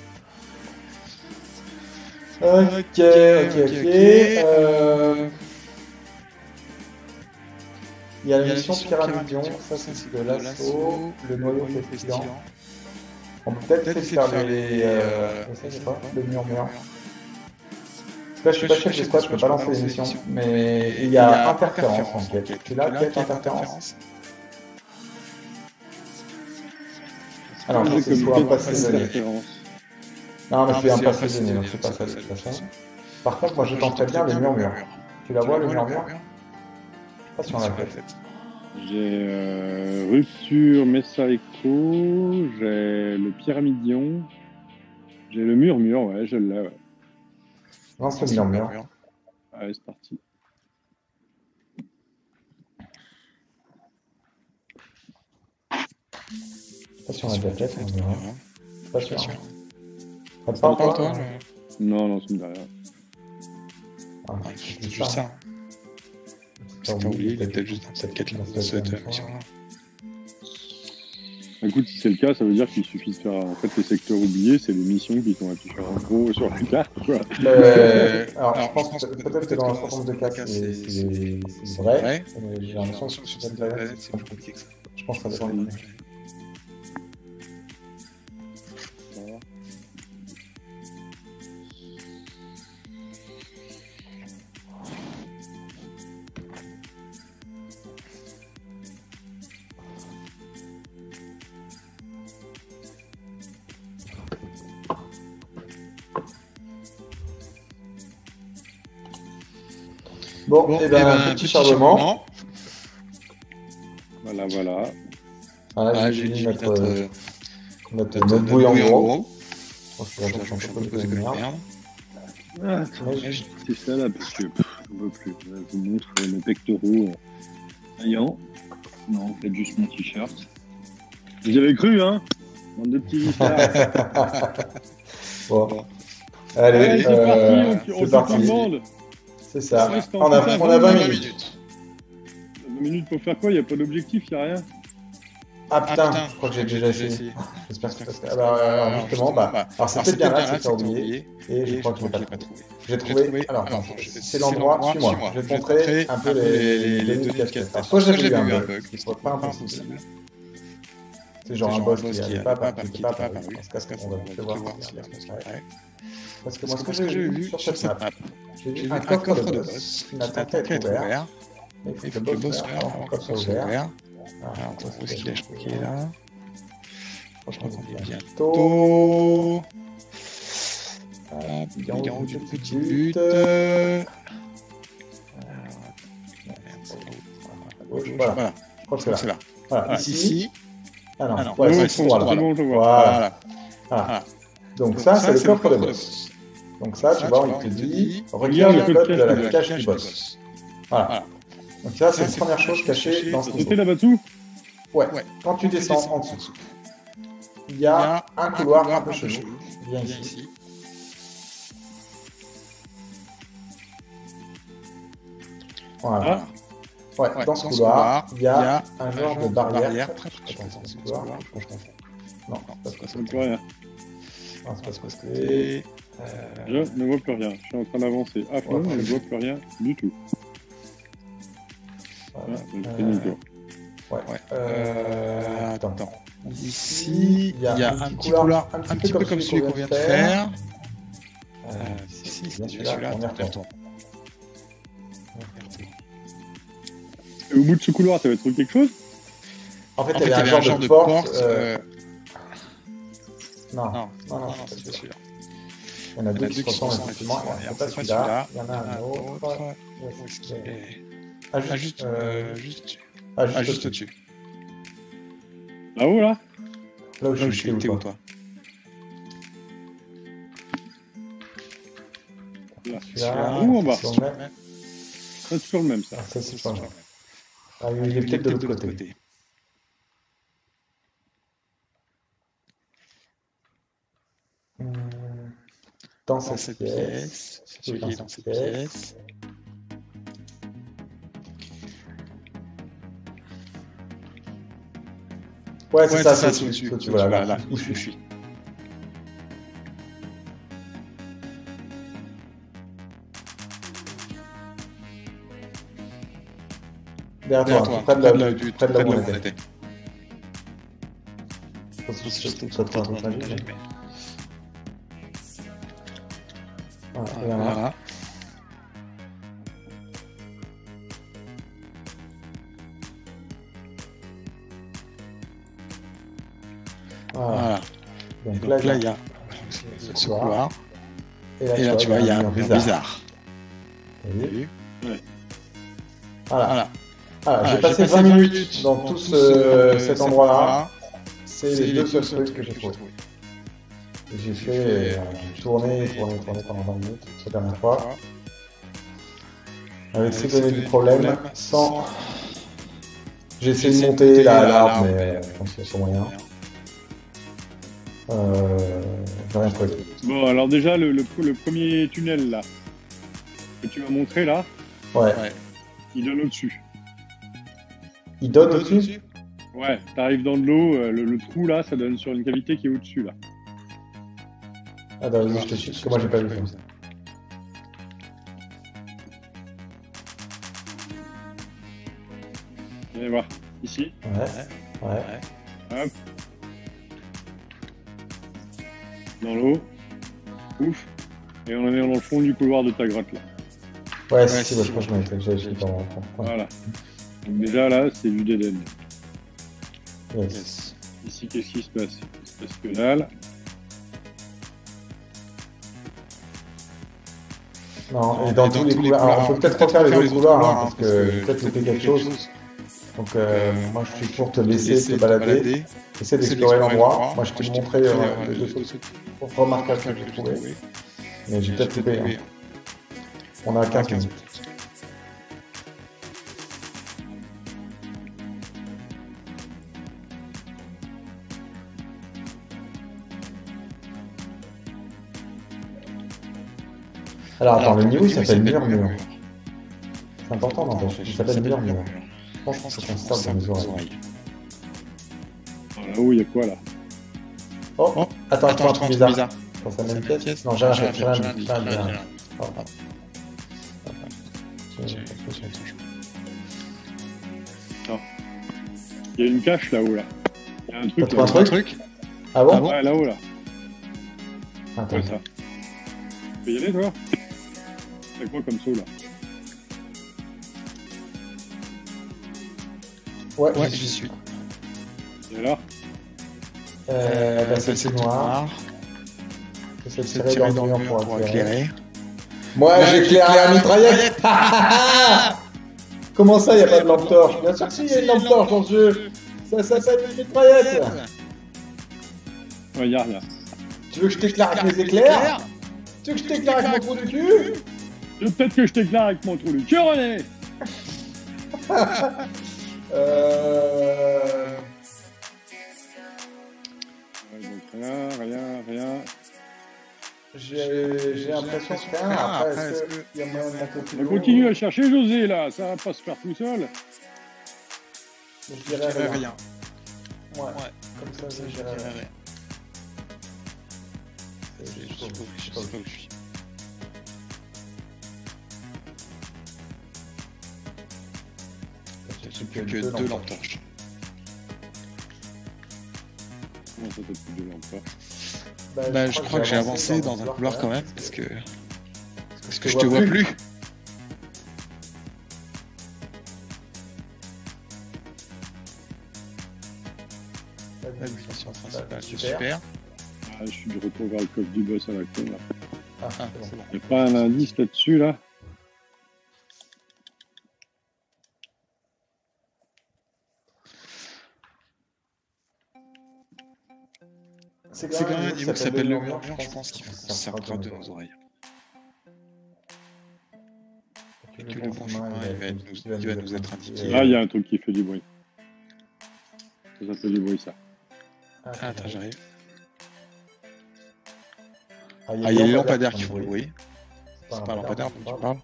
Ok, ok, ok. Euh... Il y a la mission Pyramidion, ça c'est de l'assaut, le noyau festillant. On peut peut-être essayer de faire les... Euh... je sais pas, le murmure. Là, je suis pas chef de squad, je peux pas lancer les missions, mais il y a interférence en quête. Tu l'as, quête interférence? Alors, je sais que soit passer de Interférence. Non, mais c'est un passé donné, donc c'est pas ça de toute façon. Par contre, moi je tenterais bien le murmure. Tu la vois, le murmure? Je sais pas si on l'a fait. J'ai euh, Rupture, Messa Echo, j'ai le Pyramidion, j'ai le Murmure, ouais, je l'ai, ouais. Non, c'est le murmure. Allez, c'est parti. Je sais pas si on a déjà fait, on verra. Pas sûr. sûr. Ça te Ça parle, me parle, toi? toi Non, non, ça me dit rien. Ah, Ouais, c'est c'est juste ça. T'as T'as oublié, il est peut-être peut-être juste dans cette quête-là, dans cette mission-là. Écoute, si c'est le cas, ça veut dire qu'il suffit de faire en fait les secteurs oubliés, c'est les missions qui sont affichées en gros sur la carte, quoi. Euh, alors, je pense que peut-être que dans un certain nombre de cas, c'est c'est- c'est vrai. mais J'ai l'impression que sur cette planète, c'est plus compliqué que ça. Je pense que ça dépend. Bon, Bon, et ben, un petit chargement. Voilà, voilà. Ah, Ah, j'ai j'ai mis dit notre, notre, euh, notre, notre, notre notre bouille en bouille en gros. gros. Je pense que Je je vais change changer un peu de merde. Ah, attends, Ouais, je- c'est ça là, parce que pff, je veux plus. Là, je vous montre euh, mes pectoraux euh, saillants. Non, en fait, juste mon t-shirt. Vous avez cru, hein? Bande de petits visards. Bon. Allez, Allez, c'est euh, parti, on, on c'est tue parti. tout le monde. C'est ça. Reste en On a, putain, on a vingt vingt minutes. vingt minutes pour faire quoi? Il n'y a pas d'objectif, il n'y a rien. Ah putain, putain, je crois que j'ai déjà essayé. J'espère que c'est parce que. Ah, bah, bah, alors, justement, bah. Alors c'était bien là, c'est oublié. Et je Et crois que je l'ai pas pas trouvé. trouvé. J'ai J'ai trouvé. Alors, alors, c'est l'endroit. Suis-moi. Je vais te montrer un peu les les données de casse-tête. Alors, soit j'avais eu un bug, ce soit pas impossible. C'est genre un boss qui n'avait pas apparu, qui n'était pas apparu. Dans ce cas, on va vite le voir. Parce que moi, ce que j'ai vu sur cette map, j'ai vu un coffre de boss qui n'attend qu'à être ouvert. Mais il faut que le boss meure avant que le coffre soit ouvert. Alors, où est-ce qu'il est? Je crois qu'il est là. Je crois qu'on est bientôt. bientôt. Ah, Il est en haut du petit but. but. Euh, Voilà, Voilà, je crois que c'est c'est là. là. Voilà, Voilà, ici. ici. Ah non, Ah non, ouais, Ouais, c'est c'est tout bon, droit, c'est là. bon, je vois. Voilà. Voilà. Voilà. Voilà. Donc ça, c'est le coffre de boss. Donc ça, tu vois, il te dit, regarde le code de la cache du boss. Voilà. Donc ça, c'est la première chose cachée dans ce C'était niveau. là-bas-dessous? Ouais. Quand tu descends en dessous, il y a un couloir un peu chelou. Viens ici. Voilà. Ouais, dans ce couloir, il y a un genre de barrière. Attends, c'est ce couloir. Non, c'est pas ce Je ne vois plus rien. Non, c'est pas ce que c'est. Je ne vois plus rien. Je suis en train d'avancer à fond, Ouais, je ne vois plus rien du tout. Voilà. Ah, j'ai pris une tour. Ouais. Euh, attends. Ici, il y a un petit couloir un petit peu comme celui qu'on vient de faire. Euh, Ici, c'est bien c'est celui-là, celui-là, on y on y retourne. retourne. Et au bout de ce couloir, ça va être quelque chose? En fait, En il fait, y avait un genre de porte. euh, euh, Non, Non, non, non, non, non, c'est c'est pas celui-là. celui-là. Il y en a Il y deux en a qui deux se qui se ressemblent, ressemblent, effectivement. effectivement. C'est pas celui-là. Il y en a un autre. Où Où est-ce qu'il est? Ah, Ah, juste, juste, euh, euh, juste, ah, juste ah, juste au-dessus. au-dessus. Là-haut, là? Là où je Là où suis, je suis, t'es où, toi? Là. Celui-là, Ou en bas? c'est sur le même. C'est toujours le même, ça. Ah, ça, c'est sur le même. Ah, il est peut-être de l'autre côté. Hum, Dans Dans cette cette pièce. pièce. Oui, Celui dans cette pièce. Ouais, c'est Ouais, ça, c'est ça, c'est c'est au-dessus. au-dessus. Voilà, Voilà, là, là, où où je je suis. suis. Derrière Derrière toi, toi, près de près là de là où du- près de près là de où là on où on était. était. Faut que je Juste te trouve un truc magique, magique, mais- mais- Voilà, il y en a un. Voilà. Voilà. Voilà. Donc Donc là, là, il il y y a a ce ce couloir. couloir. Et là, Et là, tu vois, il y a un mur bizarre. bizarre. T'as T'as vu vu? Voilà. Voilà. Voilà, Voilà, j'ai passé vingt minutes dans tout ce- cet endroit-là. C'est les deux seuls trucs que j'ai trouvés. J'ai fait, euh, j'ai tourné, tourné, tourné pendant vingt minutes la dernière fois. Avec ces données du problème, sans... J'ai essayé de monter la l'arbre, mais je pense qu'il y a pas moyen. Euh... J'ai rien trouvé. Bon, alors déjà, le, le, le premier tunnel, là, que tu m'as montré, là, Ouais. il donne au-dessus. Il donne au-dessus? Ouais, t'arrives dans de l'eau, euh, le, le trou, là, ça donne sur une cavité qui est au-dessus, là. Ah, bah, vas-y, je te suis, parce que moi, j'ai pas vu ça. Viens voir. Ici. Ouais. Ouais. Hop. Dans l'eau. Ouf. Et on en est dans le fond du couloir de ta grotte, là. Ouais, Ouais, si, si, si, ouais, si, je crois que je m'en étais, j'ai j'ai pas vraiment. Ouais. Voilà. Donc déjà, là, c'est du dead end. Yes. Yes. Ici, qu'est-ce qui se passe? Il se passe que dalle. Non, et dans, tous les couloirs, alors on peut peut-être refaire les autres couloirs, hein, parce que j'ai peut-être loupé quelque chose. Donc, euh, moi, je suis pour te laisser te balader, essayer d'explorer l'endroit. Moi, je t'ai montré euh, les deux trucs remarquables que j'ai trouvés, mais j'ai peut-être loupé. Hein. On a quinze minutes. Alors, attends, le niveau, il s'appelle Murmure. C'est important, n'empêche. Il s'appelle Murmure. Je pense qu'il faut qu'on se tape dans les oreilles. Alors, là-haut, il y a quoi, là? Oh, Oh, attends, attends, un truc bizarre. bizarre. Dans sa même pièce? Non, j'ai rien, j'ai rien, j'ai rien, j'ai rien. Oh. Il y a une cache, là-haut, là. Il y a un truc, T'as trouvé un là. truc? Ah bon? Ouais, là-haut, là. Attends. Ouais, ça. Tu peux y aller, toi? C'est quoi comme saut, là? Ouais, Ouais, j'y j'y suis. suis. Euh, Et alors? Euh, bah, c'est c'est le noir. C'est C'est tiré tiré dans dans le le mur mur pour éclairer. Moi, j'éclaire à la mitraillette. Comment ça, il n'y a pas de lampe torche? Bien sûr que si, il y a une lampe torche dans ce jeu. Ça s'appelle une mitraillette. Ouais, y'a rien. Tu veux que je t'éclaire avec mes éclairs? Tu veux que je t'éclaire avec mon trou du cul? Tu veux peut-être que je t'éclaire avec mon trou du cul, René? Euh... Ouais, donc rien, rien, rien. J'ai j'ai l'impression que rien. Après, est-ce qu'il y a moyen de monter plus On haut? continue à chercher José, là. Ça va pas se faire tout seul. Je Je dirais dirais rien. rien. Ouais, Ouais. comme ça, Ça, je je dirais dirais rien. rien. Je sais Je pas sais où- pas je sais pas où où je suis. J'ai Plus que deux lampes torches. Comment ça, t'as plus de lampe torche? Bah, je crois que j'ai avancé dans un couloir quand même, parce que. Parce que je te vois plus. Mission principale, super. Ah, je suis de retour vers le coffre du boss à la con, là. Ah, Ah, c'est bon. c'est bon. Y'a pas un indice là-dessus, là? C'est quand même un niveau qui s'appelle le murmure, je pense qu'il faut qu'on se serve grave de nos oreilles. Et que le bon chemin, il va, être, nous, il va nous être indiqué. Là, il y a un truc qui fait du bruit. Ça fait du bruit, ça. Ah, attends, j'arrive. Ah, il y a les lampadaires qui font du bruit. C'est pas un lampadaire dont tu parles?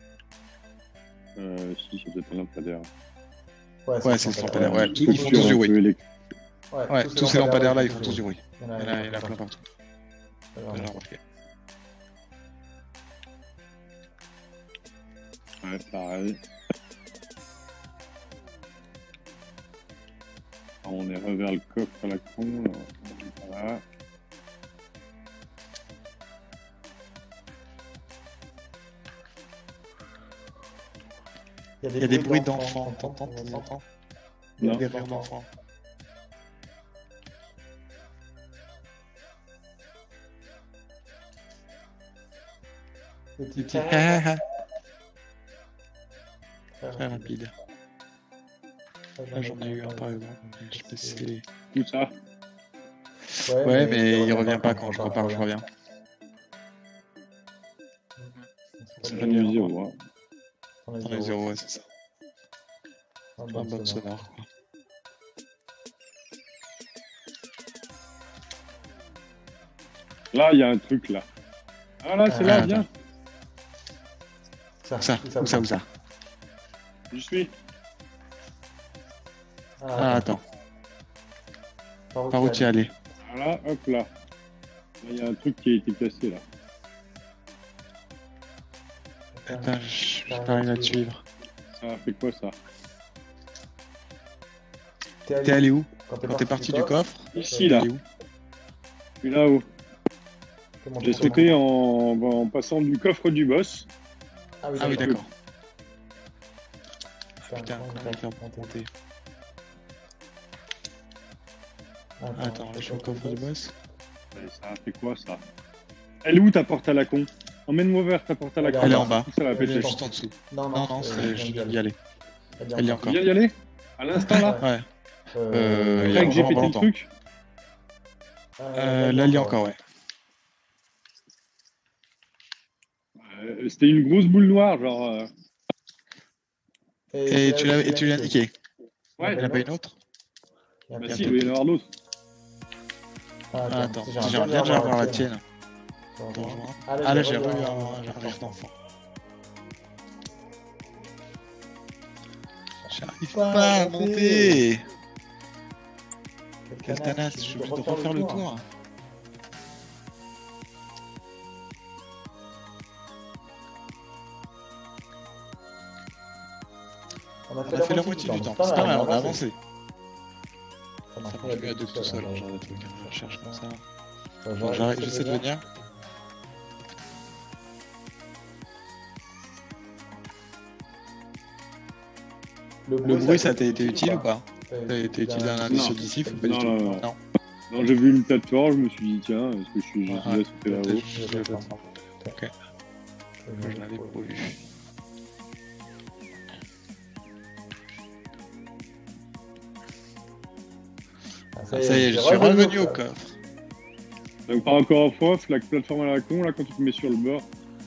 Euh, si, c'est peut-être un lampadaire. Ouais, c'est le lampadaire, ouais. Ils font tous du bruit. Ouais, tous ces lampadaires là, ils font tous du bruit. Il y en a, il y en a plein partout. J'ai remarqué. Ouais, pareil. On est revers le coffre à la con. Voilà. Il y a des bruits d'enfants, t'entends de temps en temps? Non. Des rires d'enfants. Des petits Très rapide. Là j'en ai eu un par exemple, je sais pas si c'est... Tout ça. Ouais, mais il revient pas quand je repars, je reviens. C'est pas du zéro. T'en as zéro, ouais, c'est ça. Un bon sonore, quoi. Là, il y a un truc là. Ah là, c'est là, viens. Ça, ça, où ça, où ça? Je suis. Ah, attends. Par où tu es allé? Voilà, hop là. Il y a un truc qui a été cassé là. Attends, je vais pas arriver à te suivre. Ça a fait quoi ça? T'es allé où? Quand t'es parti du coffre? Ici là. Je suis là-haut. J'ai sauté en... en passant du coffre du boss. Ah oui, ah, oui d'accord. Putain, comment faire pour monter? Attends, là je suis au coffre du boss. Ça a fait quoi ça? Elle est où ta porte à la con? Emmène-moi vers ta porte à la con. Elle est en bas. Ça va péter. Juste en dessous. Non, non, non, c'est je viens d'y aller. Elle y est encore. Tu viens d'y aller? À l'instant là? Ouais. Euh, Après que j'ai pété le truc? Euh, là, il y a encore, ouais. Euh, C'était une grosse boule noire, genre... Euh... Et, et tu l'as tu l'as niqué? Ouais. Il n'y en a pas une autre? Bah si, il doit y en avoir d'autres. Ah, attends, j'aimerais bien déjà avoir la tienne. Ah là, j'ai revu un rire d'enfant. J'arrive pas à monter. Castanas, je suis obligé de refaire le tour. On a fait la moitié du temps, c'est pas mal, on a avancé. Ça marche mieux à deux tout seul, genre de trucs, je cherche comme ça. Bon, j'arrête, j'essaie de venir. Le bruit, ça t'a été utile ou pas? Ça a été utile d'un indice auditif ou pas du tout? Non, non, non. Non, j'ai vu une plateforme, je me suis dit, tiens, est-ce que je suis juste là sauter là-haut? Ok. Je l'avais pas vu. Ça y est, je suis revenu au coffre. Donc pas encore en fois, la plateforme à la con, là, quand tu te mets sur le bord.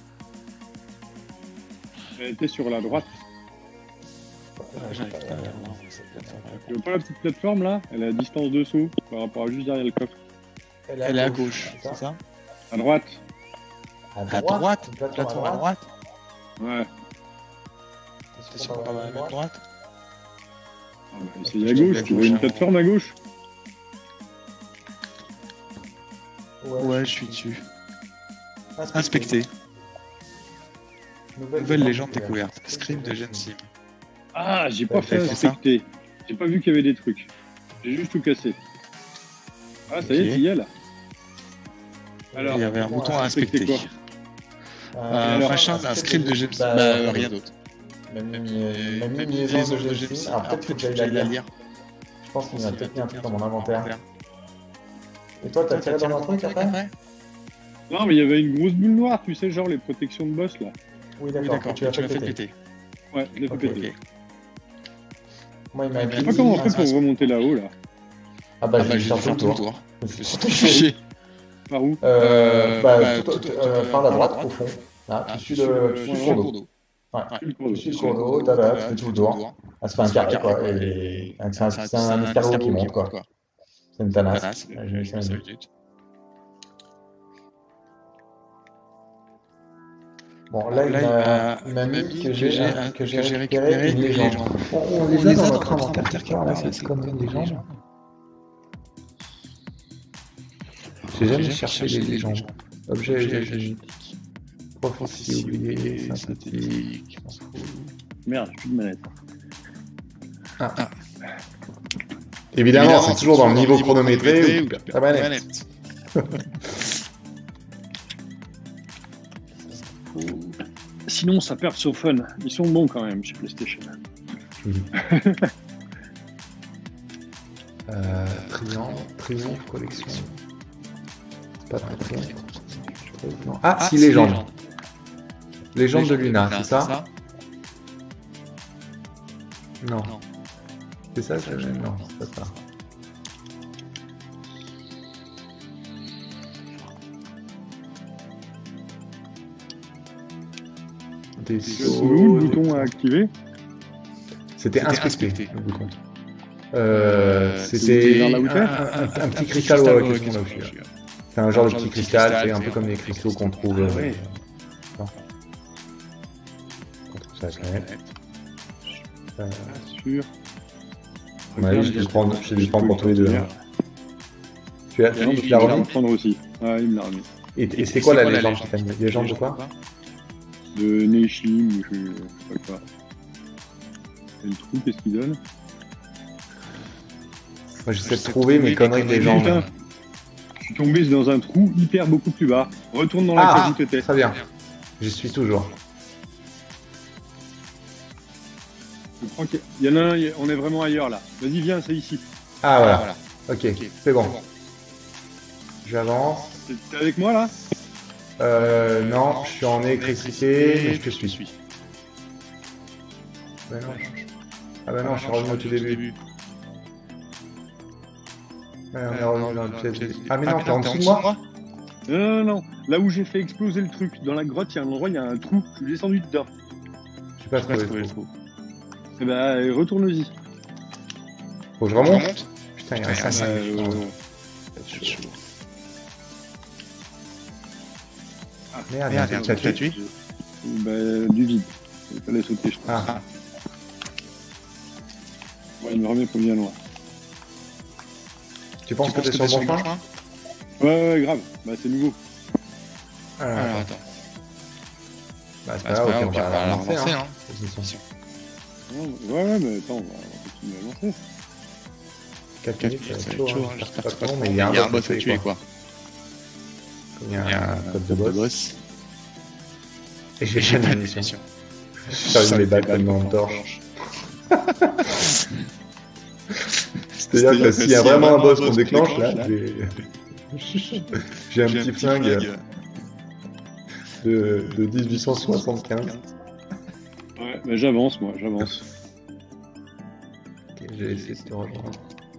Elle était sur la droite. J'arrive pas à la voir, cette plateforme à la con. Tu vois pas la petite plateforme là? Elle est à distance dessous, par rapport à juste derrière le coffre. Elle est à gauche, c'est ça? À droite. À droite? Plateforme à droite? Ouais. C'est sûr qu'on va pas à la droite? Ah bah, c'est à gauche, tu vois une plateforme à gauche? Ouais, je suis dessus. Inspecter. Nouvelle légende découverte. Script de Gensim. Ah, j'ai pas fait inspecter. J'ai pas vu qu'il y avait des trucs. J'ai juste tout cassé. Ah, ça y est, t'y es là. Alors, il y avait un bouton à inspecter. Quoi euh, machin, un script de Gensim. Bah, euh, rien d'autre. Même une liaison de Gensim. Alors peut-être que j'allais la lire. Je pense qu'il y a peut-être mis un truc dans mon inventaire. Et toi, t'as tiré dans un truc après? Non, mais il y avait une grosse boule noire, tu sais, genre les protections de boss là. Oui, d'accord, tu l'as fait péter. Ouais, je l'ai fait péter. Moi, il m'a Je sais pas comment on fait pour remonter là-haut là. Ah bah, j'ai dû faire tout le tour. Je me suis tout chié. Par où? euh, bah, tout, tout, euh, par la droite, au fond. Là, tu suis le, tu suis le cours d'eau. Ouais, tu suis le cours d'eau, là, là, tu fais tout le tour. Ah, c'est pas un carré, quoi. Et c'est un, c'est un escargot qui monte, quoi. C'est une tanasse. J'ai mis cinq minutes. Bon, là, il m'a mis que j'ai récupéré une légende. On les a dans notre inventaire quelque part, là, c'est comme une légende. J'ai jamais cherché les légendes. Objet génétique. Prophétie oubliée, synthétique, on s'en fout. Merde, j'ai plus de manette. Ah. Ah. Évidemment, Évidemment c'est toujours dans le niveau chronométré ou ta manette. Sinon, ça perd son fun. Ils sont bons quand même chez PlayStation. euh, Triomphe, Triomphe, collection. C'est pas très Triomphe. Ah, ah, si, légende. Légende. Légende de Luna, c'est ça, ça Non. non. C'est ça, ça Non, c'est pas ça. Des sauts, où le bouton à activer? C'était inspecté, le bouton. Euh, C'était un, un, un, un petit cristal au hockey qu'on a vu. C'est un genre de petit cristal, c'est un peu comme les cristaux qu'on trouve. Ah, ouais. euh, qu'on trouve sur la planète. Euh, sûr. Ouais, je vais le prendre, je vais le prendre pour tous les deux. Hein. Tu l'as remis? Il va me prendre aussi. Ah, il me l'a remis. Et, et c'est quoi la légende qui t'a mis? Légende de quoi? De Neshim, je sais pas quoi. Et le trou, qu'est-ce qu'il donne? Moi j'essaie de trouver mes conneries de légende. Je suis tombé dans un trou hyper beaucoup plus bas. Retourne dans la case où t'étais. Très bien. J'y suis toujours. Je crois qu'il y en a un, on est vraiment ailleurs là. Vas-y, viens, c'est ici. Ah voilà. voilà. Ok, okay. C'est bon. bon. J'avance. T'es avec moi là? Euh, non, je suis en électricité, mais je te suis. Bah non, je... Ah bah non, je suis revenu au tout début. Ouais, on est revenu dans le pièce. Ah mais non, t'es en dessous de moi? Non, non, non. Là où j'ai fait exploser le truc, dans la grotte, il y a un endroit, il y a un trou. Je suis descendu dedans. Je sais pas trouvé le trou. Eh bah, retourne-y. Faut que je remonte? Putain, il y a un cinq. Ah, merde, merde, tu l'as tué? Bah, du vide. Il fallait sauter, je pense. Ah. Ouais, il me remet pour bien loin. Tu penses que t'es sur le bon chemin? Ouais, ouais, grave. Bah, c'est nouveau. Alors, Alors attends. Bah, c'est pas grave, on va la relancer, hein. Ouais, ouais, mais attends, on va continuer à avancer. quatre minutes, ça va être chaud, hein. J'espère pas trop, mais il y a un boss à tuer, quoi. Il y a un code de boss. Et j'ai jamais de munitions. Je vais les battre comme dans une torche. C'est-à-dire que s'il y a vraiment un boss qu'on déclenche, là, j'ai un petit flingue de dix-huit cent soixante-quinze. Ouais, mais j'avance, moi, j'avance. Ok, j'ai essayé de te rejoindre.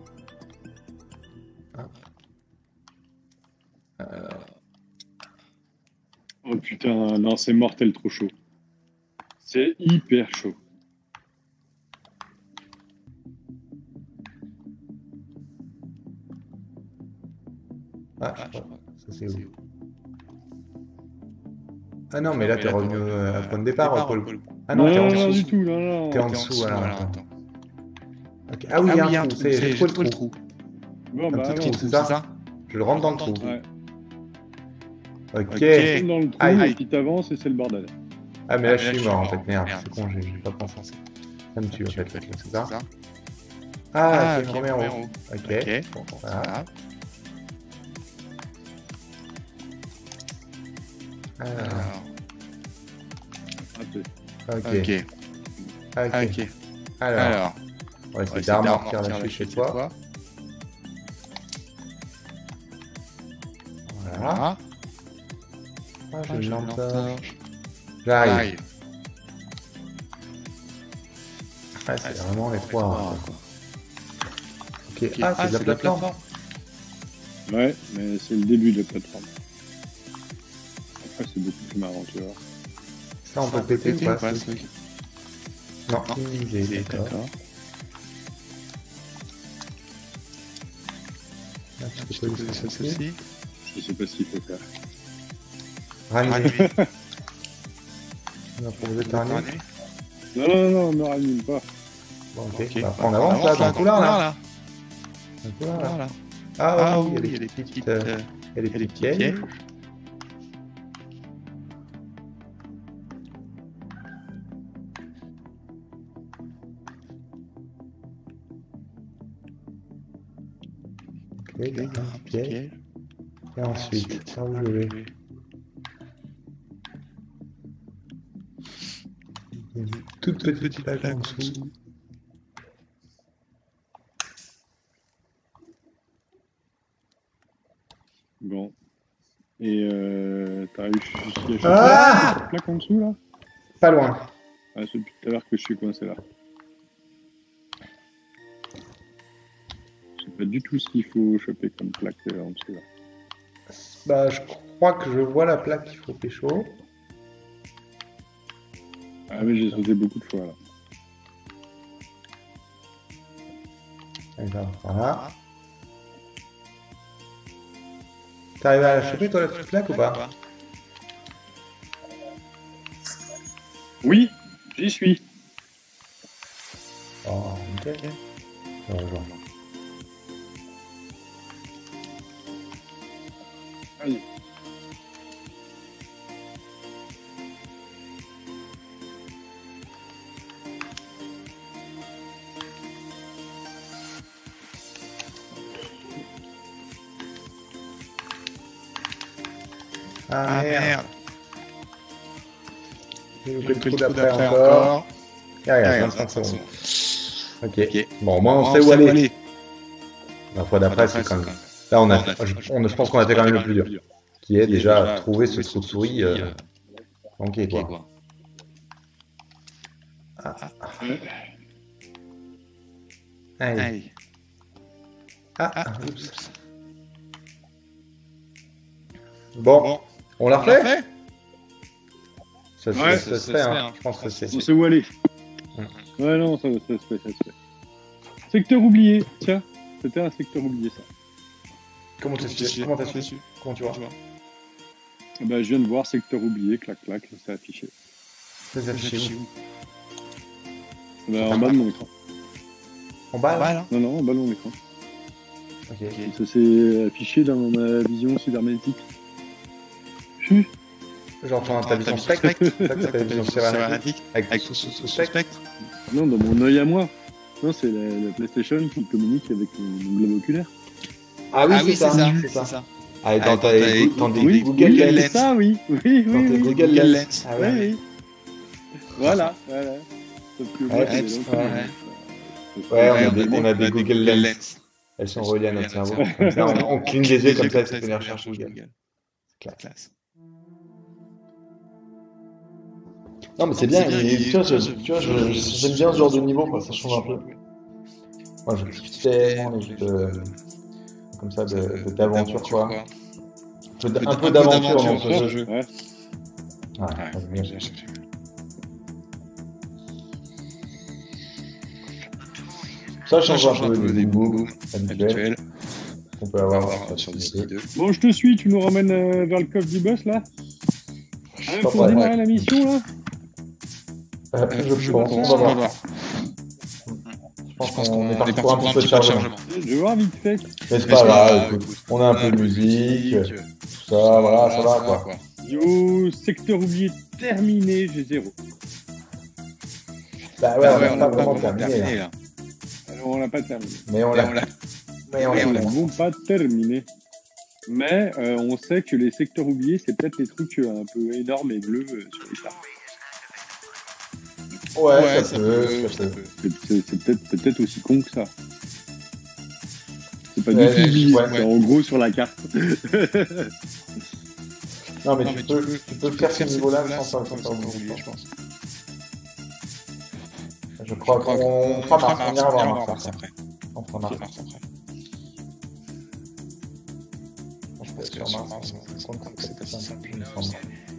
Alors... Oh putain, non, c'est mortel trop chaud. C'est hyper chaud. Ah, je crois. Ça c'est où? Ah non, mais là t'es revenu à point de départ, Paul. Ah non, t'es en dessous. du tout, non, non. T'es en dessous, alors attends. Okay. Ah oui, il y a un trou, j'ai trouvé le trou. Bon, bah, un petit trou, c'est ça? Je le rentre dans le trou. Ouais. Ok. Okay. Dans le trou, et puis t'avances et c'est le bordel. Ah, mais là je suis mort en fait, merde, c'est con, j'ai pas pensé. Ça me tue en fait, c'est ça? Ah, ok, je remets en haut. Ok, bon, voilà. Alors. Ok. Ok. Ok. Alors. Alors. On va essayer d'amortir la chute chez toi. Voilà. Ah, j'ai une lampe torche. J'arrive. Ah, c'est vraiment les trois. Ok. Ah, c'est de la plateforme. Ouais, mais c'est le début de la plateforme. Après, c'est beaucoup plus marrant, tu vois. Ça, on peut péter ou pas? ce truc? Non, Non, inutilisé, d'accord. d'accord. Ah, tu Je peux te poser pose ça ceci. aussi. Je sais pas ce qu'il faut faire. Ranimer. On a proposé de ranimer. Non, non, non, ne ranime pas. Bon, ok. Ok. Bah, on avance là, dans le couloir là. là. Dans le couloir là. Voilà. Ah, Ah oui, oui, il y a des petites, euh, euh, il y a des il y a des petits petits pièges. pièges. Ok, il y a un piège. Et ensuite, ça où je vais. Il y a une toute petite plaque en dessous. Bon. Et euh, t'arrives jusqu'à Ah cette plaque en dessous, là? Pas loin. Ah, c'est depuis tout à l'heure que je suis coincé là. Je sais pas du tout ce qu'il faut choper comme plaque euh, en dessous là. Bah, je crois que je vois la plaque qu'il faut pécho. Ah oui, j'ai sauté beaucoup de fois là. Alors, voilà. T'arrives à la choper, toi, la petite plaque ou pas? Oui, j'y suis. Oh, ok. Je rejoins. Allez. Ah, Ah merde. merde. J'ai J'ai loupé loupé le le coup coup d'après d'après encore. encore. Ah, regarde, regarde, vingt-cinq vingt-cinq secondes. secondes. Ok. Ok. Bon, au moins, on Bon, sait où aller. aller. La fois d'après, c'est quand même... Là, on a... je, on, je pense qu'on a fait quand même le plus dur. Qui est déjà trouver ce trou de souris. Euh... Ok, quoi. quoi. Ah, ah, Ouais. allez. Allez. Ah, Ah, ah, oups. oups. Bon, Bon, on l'a on l'a refait? fait? Ça se Ouais, ça se fait, hein. Je pense que c'est... On sait où aller. Mm. Ouais, non, ça, ça se fait, ça se fait. Secteur oublié, tiens. C'était un secteur oublié ça. Comment tu sais? Comment t'as su? Comment tu vois? Ah bah, je viens de voir secteur oublié, clac clac, c'est affiché. C'est affiché où? Bah, en bas de mon écran. En bas, là? Voilà. Non, non, en bas de mon écran. Ok. Ça s'est affiché dans ma vision cybernétique. Chut. Genre, ton T'as ta vision vision spectre? spectre. C'est ça que t'appelles vision cybernétique? Avec Avec sous sous sous sous spectre? spectre. Non, dans mon œil à moi. Non, c'est la, la PlayStation qui communique avec mon, mon globe oculaire. Ah oui, Ah c'est oui, ça, c'est ça. c'est ça. ça. Ah, et Ah, dans dans ta ta- dans des oui, Google oui, Lens. c'est ça, oui. Oui, oui, Dans tes oui. Google Google Lens. Lens. Ah Oui, ouais. oui. Voilà, voilà. Sauf que moi, Ouais, c'est ouais, donc, ouais. euh, Ouais, on Ouais, a des, on a des Google Lens. Elles sont reliées à notre cerveau. Comme ça, on, on cligne des yeux comme ça, c'est une recherche Google. Classe. Classe. Non, mais c'est bien, et, tu vois, je- tu vois, je- j'aime bien ce genre de niveau, quoi, ça change un peu. Moi, je kiffe tellement les jeux de... comme ça, de- de- d'aventure, quoi. Un peu d'- Un peu d'aventure dans ce jeu. Ouais. Ouais, Ouais, j'aime bien. j'ai- j'ai- j'ai- Ça Ça change un peu des boum boum habituels habituels qu'on peut qu'on va avoir avoir sur sur Destiny Destiny deux. deux. Bon, je te suis, tu nous ramènes euh, vers le coffre du boss là. Hein, Pas pour prêt. démarrer la mission là. Euh, Euh, je pense, on va voir. Je pense qu'on est parti pour un petit peu de chargement. Je vais voir vite fait. Mais c'est pas grave, écoute, on a un peu de musique, tout ça, voilà, ça va, quoi. Yo, secteur oublié terminé, j'ai zéro. Bah ouais, on n'a pas vraiment terminé, là. là. Alors on l'a pas terminé. Mais on Et l'a... on l'a. Mais on et on l'a... l'a. Ils n'ont pas terminé. Mais euh, on sait que les secteurs oubliés, c'est peut-être les trucs euh, un peu énormes et bleus euh, sur les cartes. Ouais, ça peut, ça peut. C'est, c'est- c'est peut-être, c'est peut-être aussi con que ça. C'est pas Ouais, du tout oublié, ouais, c'est ouais. en gros sur la carte. Non, mais Non, tu mais peux, tu peux faire ce niveau-là sans sans sans oublier, oublier, je pense. Je crois qu'on fera Mars, on ira voir Mars Mars après. après. On fera Mars. Mars après. Je crois que c'est assez simple, il me semble.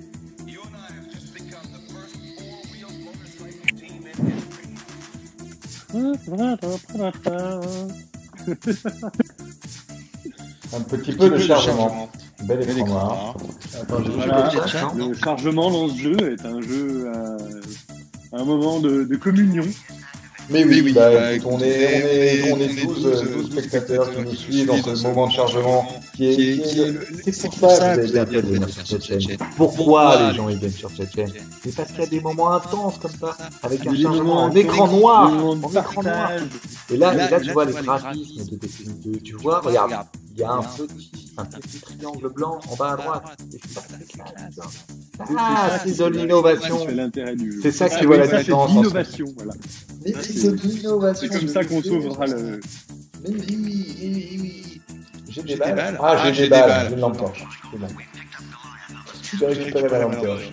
Un petit peu de chargement. Bel écran noir. Attends, je Voilà. vais chat. Le chargement dans ce jeu est un jeu à un moment de, de communion. Mais oui, oui, bah, bah, écoute, on est, on est, on est douze, douze spectateurs qui nous suivent dans ce moment de chargement qui est, qui est, qui est le- c'est pour ça que vous avez bien fait de venir sur cette chaîne. Pourquoi les gens ils viennent sur cette chaîne? C'est parce qu'il y a des moments intenses comme ça, avec un Des chargement moments en écran intenses, noir, des moments de en écran noir. partage. Et là, et là, tu vois les graphismes de, de, de- tu vois, regarde, il y a un petit, un petit triangle blanc en bas à droite. Et c'est ça, c'est ça, c'est ça. Ah, c'est de l'innovation. C'est l'intérêt du jeu. C'est ça qui Ah voit oui, la ça, c'est différence de entre- l'innovation, voilà. Mais Ça, c'est c'est- de l'innovation. C'est comme je ça le qu'on sais. sauvera le. Mais oui, oui, oui, oui. J'ai des J'ai balles. des balles. Ah, Ah, j'ai j'ai des des balles. balles. J'ai une lampe torche. C'est bon. J'ai récupéré la lampe torche.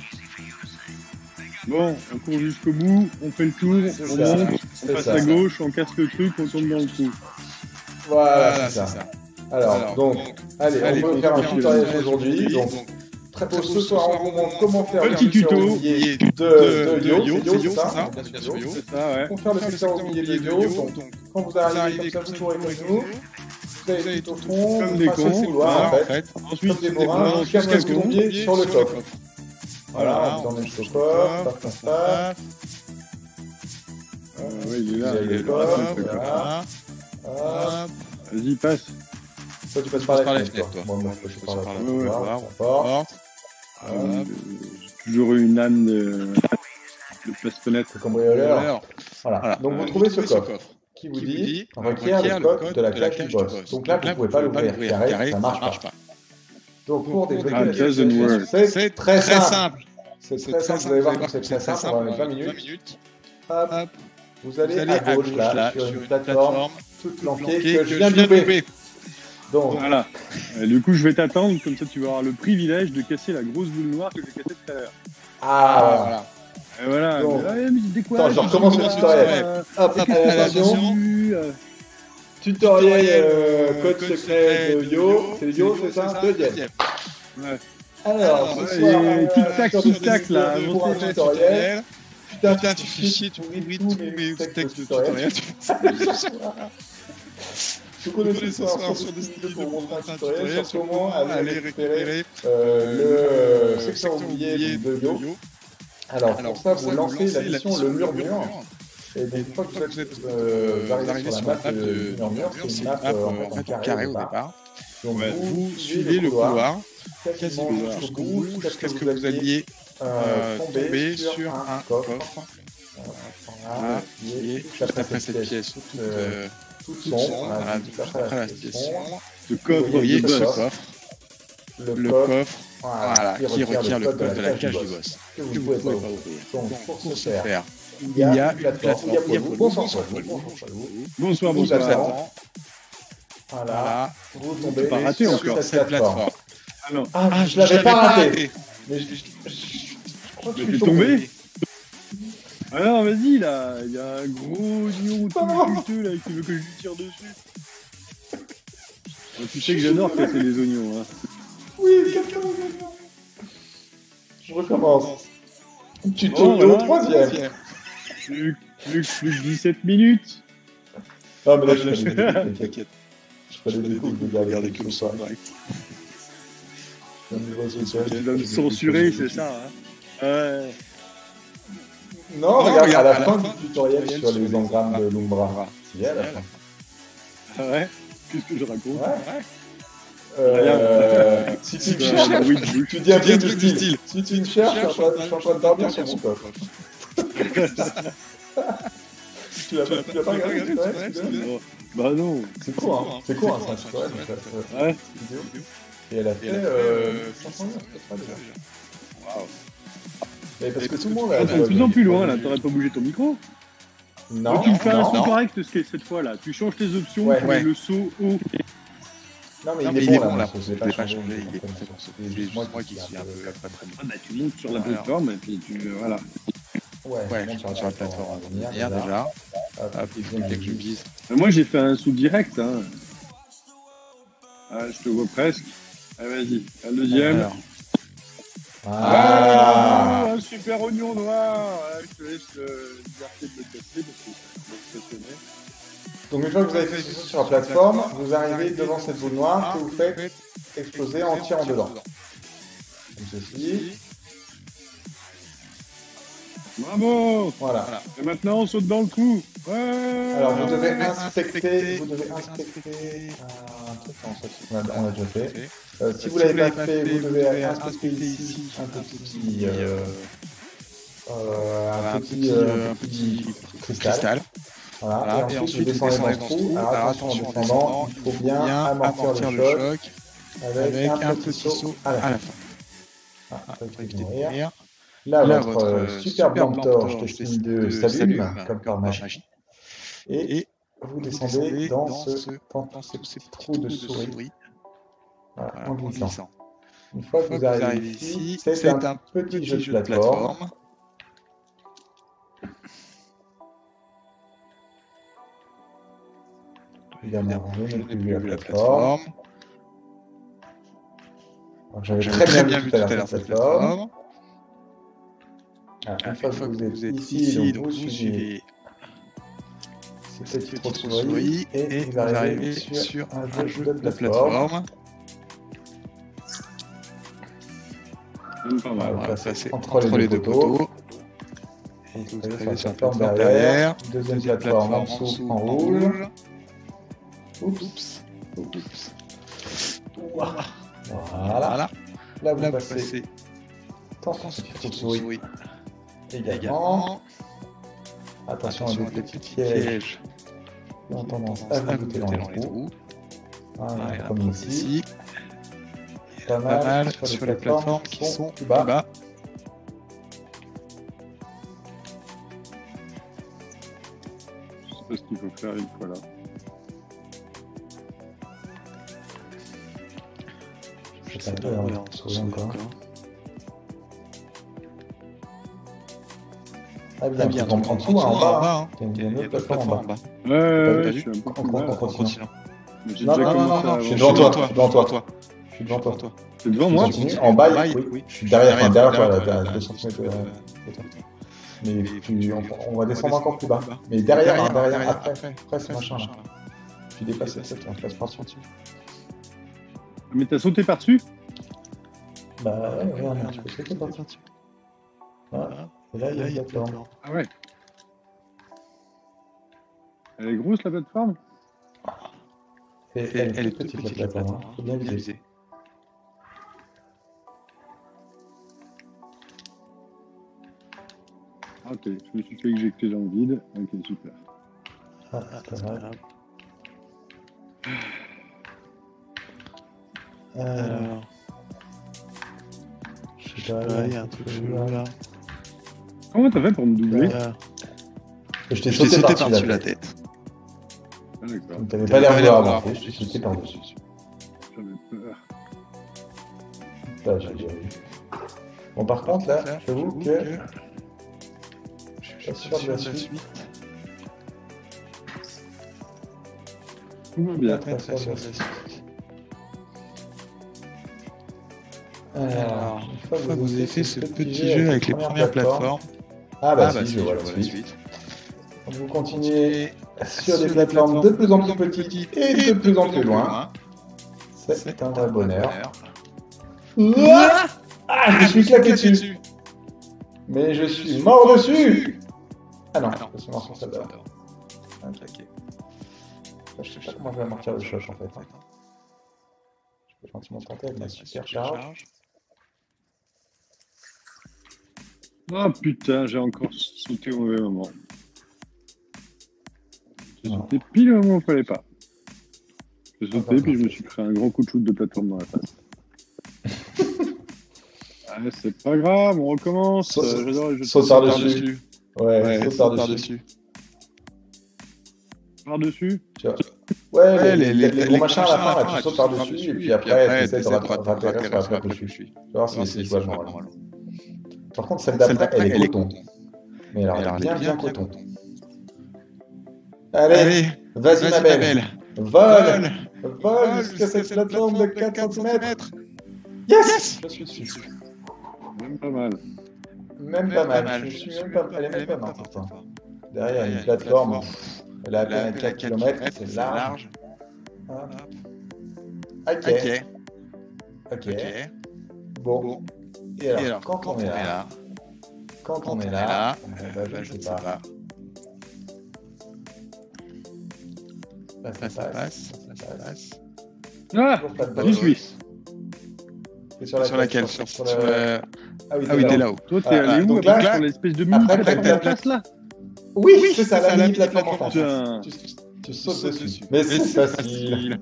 Bon, on court jusqu'au bout, on fait le tour, C'est on ça. monte, on C'est passe ça. à gauche, on casse le truc, on tombe dans le trou. Voilà, c'est ça. Alors, Alors, donc, donc, allez, allez, on peut on faire un peut faire tutoriel un aujourd'hui. tutoriel. Donc, très tôt ce soir, on vous montre comment faire Petit le secteur tuto oublié de, de, de Yo. Yo, C'est Yo, c'est c'est ça, ça, bien bien sûr, sûr, Yo. Yo. C'est ça, ouais. Pour faire le secteur oublié de Yo, donc, quand vous arrivez comme ça, vous courez comme nous. Vous allez tout au fond, Comme vous des passez cons, le couloir, en fait. Ensuite, Comme des on morins, démarre jusqu'à ce que jusqu'à vous con. tombiez sur le coffre. Voilà, Voilà. on vous emmène jusqu'au coffre, paf, paf, paf. Euh, ouais, il est là. Vous avez il est le là, coffre, il est là. voilà. Hop. Vas-y, passe. Toi, tu passes Tu par passes la par la fenêtre, fenêtre, toi. toi. Moi, moi, je passe par la par la fenêtre. fenêtre, Voilà, voilà. ça part. Porte. Euh, J'ai toujours eu une âme de, de place-fenêtre. Le cambrioleur. Alors, Voilà. voilà. Donc, vous Euh, trouvez ce trouvez coffre qui vous qui vous dit dit requiert le code de la cage du boss. Donc là, vous ne pouvez pas l'ouvrir. Carré, ça marche pas. Donc, pour débloquer Ah, la doesn't situation, work. c'est très simple. C'est C'est très simple. Vous allez voir que c'est très simple. On va mettre vingt minutes. Hop. Hop. Vous allez Vous allez à gauche, là, sur une plateforme toute planquée planquée que je viens de louper. Donc, Voilà. Euh, du coup, je vais t'attendre, comme ça tu vas avoir le privilège de casser la grosse boule noire que j'ai cassée tout à l'heure. ah, Voilà. Et voilà. Bon. Mais, ouais, mais de quoi Attends, je recommence le euh, tutoriel. euh, hop, Hop, allez, attention. attention. euh, Tutoriel euh, code secret de Yo. C'est Yo, c'est ça? Deuxième. Ouais. Alors, Alors, ce ouais, soir, et euh, tic-tac, sur tic-tac, des là, vidéos montez pour un le tutoriel. Putain, Putain, tu fais chier, tu ouvres tous mes textes de tutoriel. Je connais ce soir sur des vidéos pour montrer un tutoriel sur comment aller récupérer euh, le secteur oublié de Yo. Alors, pour ça, vous lancez la mission Le Murmure. Et donc, une fois que vous êtes euh, arrivé sur la map de Murmure, c'est une map euh, en fait, en carré au départ. Donc, Ouais. vous Vous suivez le couloir quasiment quasiment jusqu'au jusqu'au bout, bout jusqu'à jusqu'à ce que vous alliez euh, euh, tomber tomber sur sur un un coffre. coffre. Voilà, Voilà, qui qui est est juste après cette pièce, toute, toute, euh, toute toute sombre, sombre, voilà, voilà, juste juste après la pièce sombre. Ce Vous coffre Vous voyez de ce boss. coffre, le le coffre coffre, voilà, qui requiert le code de la cage du boss, que vous que ne vous pouvez ne pas pouvez pas ouvrir. ouvrir. Donc, pour Pour ce ce faire, faire, il il y a une plateforme, il y a il y a bonsoir, bonsoir, bonsoir, bonsoir, bonsoir. Bonsoir, Vous bonsoir. attend. Voilà, Voilà, vous tombez pas raté sur encore. cette cette plateforme. plateforme. Ah non. Ah, Ah, je l'avais pas raté. Mais je, je, je, je crois que je Mais suis t'es tombé. tombé Alors, vas-y, là. Il y a un gros oignon tout juteux, là, qui veut que je lui tire dessus. Oh, tu sais que j'adore casser les oignons, hein. Oui, quelqu'un m'a gagné. Je recommence. Tu Bon, te mets au voilà. troisième. Plus, plus, plus que dix-sept minutes. Non, mais là, je fais des T'inquiète. découpes, t'inquiète. Je fais des découpes, de garder que le soir. Tu vas me censurer, c'est ça, hein. Ouais. Non, Non, regarde, regarde, à la fin du tutoriel sur les engrammes de l'Umbra. Si, à la fin. Ah ouais. Qu'est-ce que je raconte? Ouais. Euh, si tu me Euh, cherches, oui, oui. tu dis un Tu dis un truc du truc du style. style. Si tu me cherches, je suis en train- je suis en train de dormir sur mon coffre. Tu l'as pas tu l'as pas regardé, c'est vrai, c'est vrai. Oh, bah non. C'est court, hein. C'est court, hein, c'est un tutoriel. donc, euh, Ouais. vidéo. Et elle a fait Et elle a fait, euh, euh, cinq cents heures, peut-être pas déjà. Waouh. Mais parce que tout le monde Ah, a. t'es de plus en plus loin, là. T'aurais pas bougé ton micro? Non, Donc, tu me fais un non, saut non. correct ce qui est cette fois là. Tu changes tes options, Ouais. tu mets Ouais. le saut haut. Non, mais Non, il mais est il est bon bon là, là, parce que je je l'ai l'ai pas pas changé, changé. il est très bon. C'est juste moi qui suis un peu pas très Ah bah tu montes sur la Voilà. plateforme et puis tu voilà. Ouais, Ouais, monte sur la plateforme à venir déjà. Hop, Hop, il il faut faut que que je me dise. Euh, Moi j'ai fait un saut direct. Hein. Ah, je te vois presque. Allez, vas-y, un deuxième. Alors. Ah, Ah, un super oignon noir. Ouais, je te laisse euh, liberté de le casser parce que c'est impressionné. Donc une fois que vous avez fait ceci sur la plateforme, vous arrivez devant cette boule noire que vous faites exploser en tirant dedans. Comme ceci. Bravo. Voilà. Et maintenant, on saute dans le trou. Ouais. Alors vous devez inspecter, vous devez inspecter un truc, non, ça, on l'a on l'a déjà fait. Euh, si vous ne l'avez pas fait, vous devez inspecter ici un petit, euh, euh, un petit, euh, un petit cristal. Voilà. Et ensuite vous descendez dans ce trou. Alors attention, en descendant, il faut bien amortir le choc avec un petit saut à la fin. Ah, faut éviter de mourir. Là, Là, votre, votre super lampe torche Destiny deux s'allume, comme par magie. Et, et vous descendez dans, dans ce, dans, dans ce petit trou de souris. souris. Voilà, voilà, en glissant. glissant. Une fois que vous, vous arrivez ici, c'est un, un petit jeu de plateforme. plateforme. Évidemment, je n'ai plus vu la plateforme. J'avais très, très bien vu tout à l'heure cette plateforme. Alors, une fois que vous êtes ici, donc vous suivez ce petit trou de souris et vous arrivez sur un jeu de plateforme. Pas mal. Voilà, ça c'est entre les deux poteaux. Et vous arrivez sur la plateforme derrière. Deuxième plateforme en dessous en rouge. Oups. Oups. Voilà. Voilà. Là vous passez dans ce petit trou de souris. Également. Attention, Attention à des petits pièges qui ont tendance à vous goûter dans les trous. Voilà, comme ici. Pas mal, pas mal sur, sur les plateformes, plateformes qui sont plus bas. bas. Je sais pas ce qu'il faut faire une fois là. Je sais pas, on se encore. Ah bien, bien, on prend tout en bas, il y a une autre plateforme en bas. Ouais, ouais, je suis un peu plus bas. On continue. Non, non, non, non, je suis devant toi, je suis devant toi. Je suis devant toi. C'est devant moi? En bas, oui, je suis derrière, enfin derrière toi, à deux centimètres de toi. Mais tu, on, on va descendre encore plus bas. Mais derrière, hein, derrière, après, après ce machin là. Tu dépasses cette, on te laisse partir dessus. Mais t'as sauté par-dessus? Bah ouais, regarde, tu peux sauter par-dessus. Voilà. Et là, il y a une plateforme. Ah ouais. Elle est grosse la plateforme? Et elle, elle est toute petite la plateforme, faut bien viser. Ok, je me suis fait éjecter dans le vide. Ok, super. Ah, c'est pas grave. Alors... Je sais pas, il y a un truc là. Comment t'as fait pour me doubler? euh... Je t'ai sauté, sauté par-dessus la tête. tête. Ah d'accord. T'avais pas l'air de l'avoir fait, je t'ai sauté par-dessus. J'avais peur. Ça, j'ai déjà vu. Bon, par contre, là, j'avoue que... Je suis pas sûr de la suite. Tout va bien. Pas sûr de la suite. Alors, une fois que vous avez fait ce petit jeu avec les premières plateformes... Ah bah si, je vois la suite. Vous continuez sur des plateformes de plus en plus petites et de plus en plus loin. C'est un vrai bonheur. Ah, je me suis claqué dessus. Mais je suis mort dessus. Ah non, je suis mort sur celle-là. Je sais pas comment je vais amortir le choc en fait. Je peux gentiment tenter avec ma super charge. Oh putain, j'ai encore sauté au mauvais moment. J'ai sauté pile au moment où il fallait pas. J'ai sauté ah, puis je me suis créé un gros coup de shoot de plateforme dans la face. Ah, c'est pas grave, on recommence. Saute euh, J'adore les jeux de saute par-dessus. Ouais, ouais, saute par-dessus. Par-dessus Ouais, ouais, les, les, les, les gros machins à la fin, là, tu sautes par-dessus et puis après, tu essaies de ratterrir sur la plaque dessus. Tu vas voir si c'est jouable normalement. Par contre, celle d'après, elle est coton. Mais alors, elle est bien, bien coton. Allez, vas-y ma belle. Vole, vole jusqu'à cette plateforme de quatre centimètres. Yes, je suis dessus. Même pas mal. Même pas mal. Je suis même pas, elle est même pas mal pourtant. Derrière, il y a une plateforme. Elle a à peine quatre kilomètres, c'est large. Hop. Ok. Ok. Bon. Et alors, quand on est là, quand on est là, je ne sais pas. Ça passe, ça passe. Ah, j'y suis. C'est sur laquelle? Sur le... Ah oui, t'es là-haut. Toi, t'es allé où là, sur l'espèce de mini plateforme en place là? Oui, c'est ça, la mini plateforme en face. Tu sautes dessus. Mais c'est facile.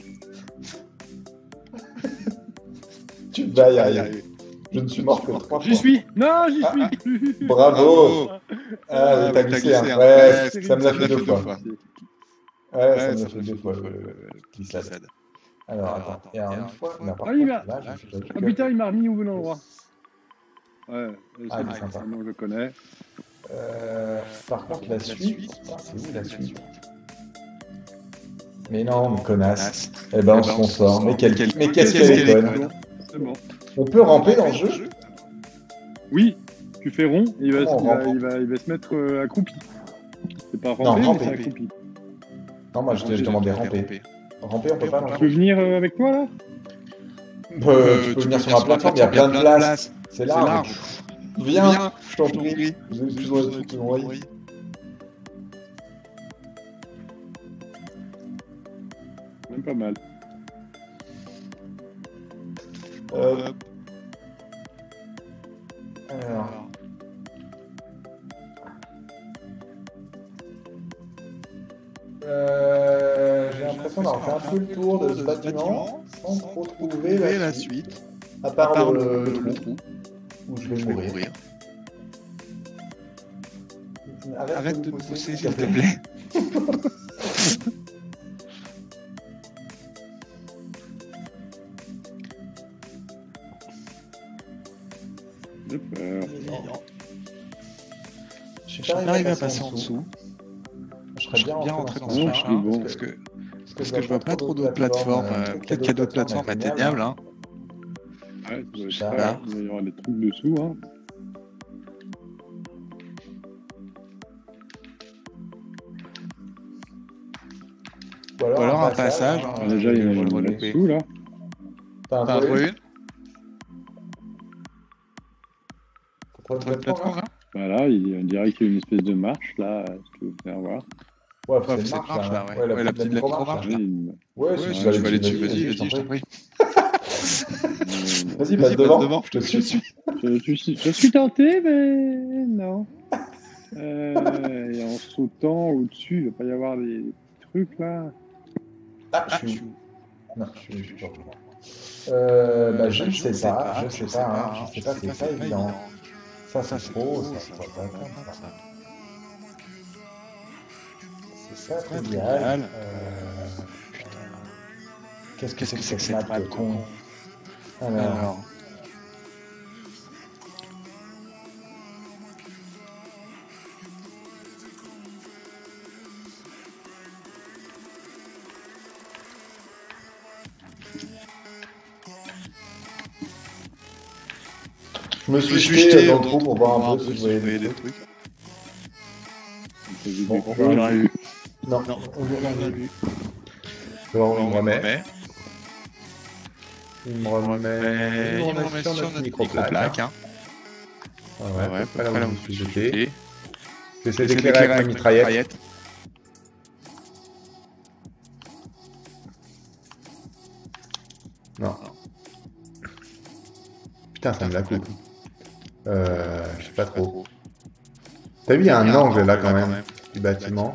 Tu vas y arriver. Je ne suis mort que trois fois. J'y suis. Non, j'y suis. Bravo. Ah, mais t'as glissé, hein. Ouais, ça me l'a fait deux fois. Ouais, ça me l'a fait deux fois, le glissade. Alors, attends. Et alors, une fois, ah, il m'a... Ah putain, il m'a remis au bon endroit. Ouais, ah, c'est sympa. Je le connais. Euh, par contre, la suite, c'est où la suite? Mais non, mais connasse. Eh ben, on s'en sort. Mais qu'est-ce qu'elle est conne. C'est bon. On peut ramper dans le jeu? Oui, tu fais rond, il va, il va, il va, il va se mettre euh, accroupi. C'est pas ramper, mais c'est accroupi. Non, moi je, je demandais ramper. Ramper, on peut pas. Tu peux venir euh, avec toi là? euh, Tu peux venir sur la plateforme, il y a plein de places. C'est large. Viens, je t'en prie. Vous avez plus de trucs qui m'ont envoyé. Même pas mal. Euh... Alors... Euh... J'ai l'impression d'avoir fait un peu le tour de ce bâtiment sans trop trouver la suite. À part, à part le, le, le trou où je vais mourir. mourir. Arrête, Arrête de me pousser, s'il te plaît. Je suis pas arrivé à passer en dessous. Je serais bien, bien rentré dans ce machin bon. parce que parce que je vois pas trop d'autres plateformes. Peut-être qu'il y a d'autres plateformes atteignables. Hein. Ouais, il y aura des trucs dessous. Hein. Ou alors, Ou alors un passage. passage hein, déjà, il y a une dessous là. T'as un trouvé une? T'as trouvé une plateforme là? Voilà, il, on dirait qu'il y a une espèce de marche là, si tu veux bien voir. Ouais, ouais c'est une marche, marche là, ouais. Ouais, la, ouais, la petite micro-marche là. Ouais, si tu vas aller dessus, vas-y, vas-y, je t'en prie. Vas-y, passe devant, je te suis. Je suis tenté, mais non. Euh, et en sautant au-dessus, il ne va pas y avoir des trucs là. Ah, je suis... Non, je suis pas Euh, bah, je ne sais pas, je sais pas, hein, je sais pas, c'est pas évident. Ça, ça c'est trop, ça, ça, ça, ça, ça. C'est pas très idéal. Euh... Qu'est-ce que c'est que cette map de con? Alors... Je me suis jeté dans le trou pour voir un peu si je voyais des trucs. Bon, on l'a eu. Non, non, on l'a vu. Bon, il me remet. Il me remet. Il me remet sur notre micro-plaque. Hein. Ah ouais, ouais, pas là où je me suis jeté. J'essaie d'éclairer avec ma mitraillette. Non. Putain, ça me la coupe. Euh, je sais pas trop. T'as vu, il y a un angle là quand même, du bâtiment.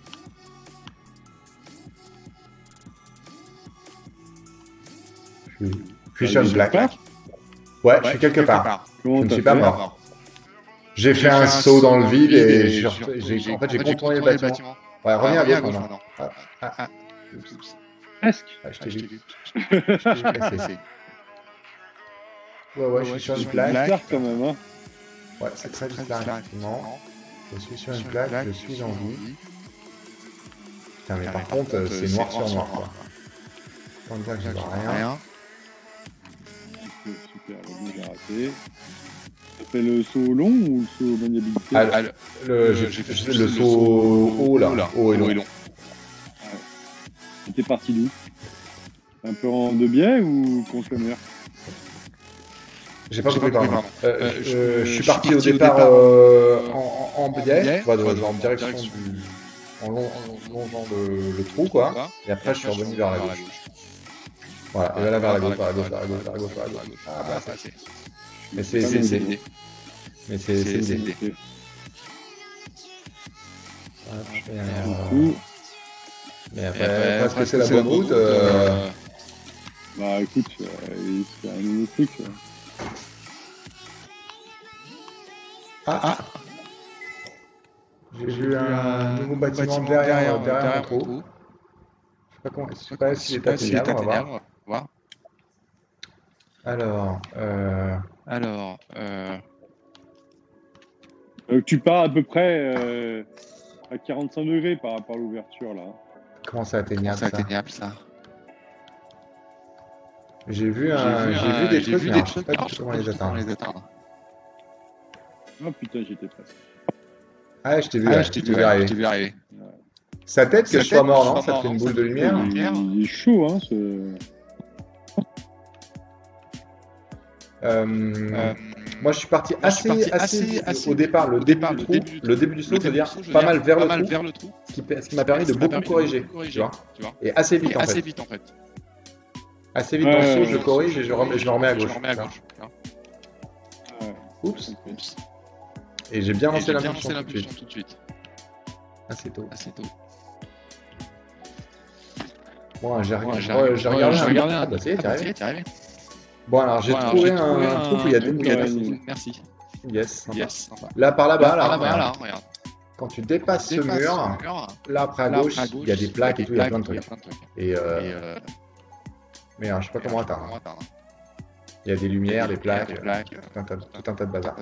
Je suis, je suis sur une plaque. Ouais, je suis quelque part. Je ne suis pas mort. J'ai fait un saut dans le vide et j'ai en fait j'ai contourné le bâtiment. Ouais, reviens à gauche maintenant. Presque. Je t'ai vu. Je t'ai vu. Ouais, ouais, je suis sur une plaque. quand même, hein. Ouais, c'est très bizarre, effectivement. Je suis sur une plaque, je suis en vie. Putain, mais par contre, c'est noir sur noir, quoi. On dirait que je vois rien. Super, bon, j'ai raté. Ça fait le saut long ou le saut maniabilité? Ah, le, le, j'ai fait le, le saut haut là, là. Haut et long. long. Ouais. T'es parti d'où? Un peu en deux biais ou contre le mur? J'ai pas compris, pardon. pardon. Euh, euh, je, je, je suis parti, parti au départ, départ euh, en, en, en biais, biais ouais, de, en direction, direction du... en longeant le, le trou, quoi. quoi. Et après, je suis revenu vers la gauche. Voilà, et là, vers la gauche, vers la gauche, vers la gauche, vers la gauche, vers la gauche. Ah bah, ça c'est... Mais c'est l'idée. Mais c'est l'idée. Mais après, parce que c'est la bonne route... Bah écoute, c'est un nouveau truc. Ah, ah. J'ai vu un nouveau bâtiment derrière, derrière le trou. Je sais pas comment, je sais pas s'il est atteignable, on va voir. Alors, euh... Alors, euh... Euh, tu pars à peu près euh, à quarante-cinq degrés par rapport à l'ouverture là. Comment c'est atteignable, ça, atteignable, ça J'ai vu, un... j'ai vu, vu des trucs, mais je sais pas du tout comment les atteindre. Oh putain, j'étais presque. Ah, je t'ai vu, ah, ouais, je t'ai vu, vu arriver. arriver. Sa tête, que je sois mort, non? Ça fait une boule de lumière. Il est chaud, hein, ce... Euh, euh, moi, je suis parti moi, assez, suis parti assez, assez, assez au départ, le début du trou, le début du saut, c'est-à-dire pas mal vers le trou, ce qui m'a permis de beaucoup corriger, tu vois, et assez vite en fait. Assez vite dans le saut, je corrige et je me remets à gauche. Oups. Et j'ai bien lancé l'impulsion tout de suite. Assez tôt. Bon, j'ai regardé un... Bah, c'est, t'es arrivé. Bon, alors j'ai bon, trouvé, trouvé un, un truc où il y a deux niveaux. Merci. Yes. yes. Là, par là-bas, là, là, là, là, regarde. Quand tu dépasses ce mur, mur, là après à là, gauche, il y a des plaques et tout, il y a plein de trucs. Et, euh... et euh... Mais alors, je sais pas comment atteindre. Il y a des lumières, des plaques, des plaques tout, un tas, tout un tas de bazar.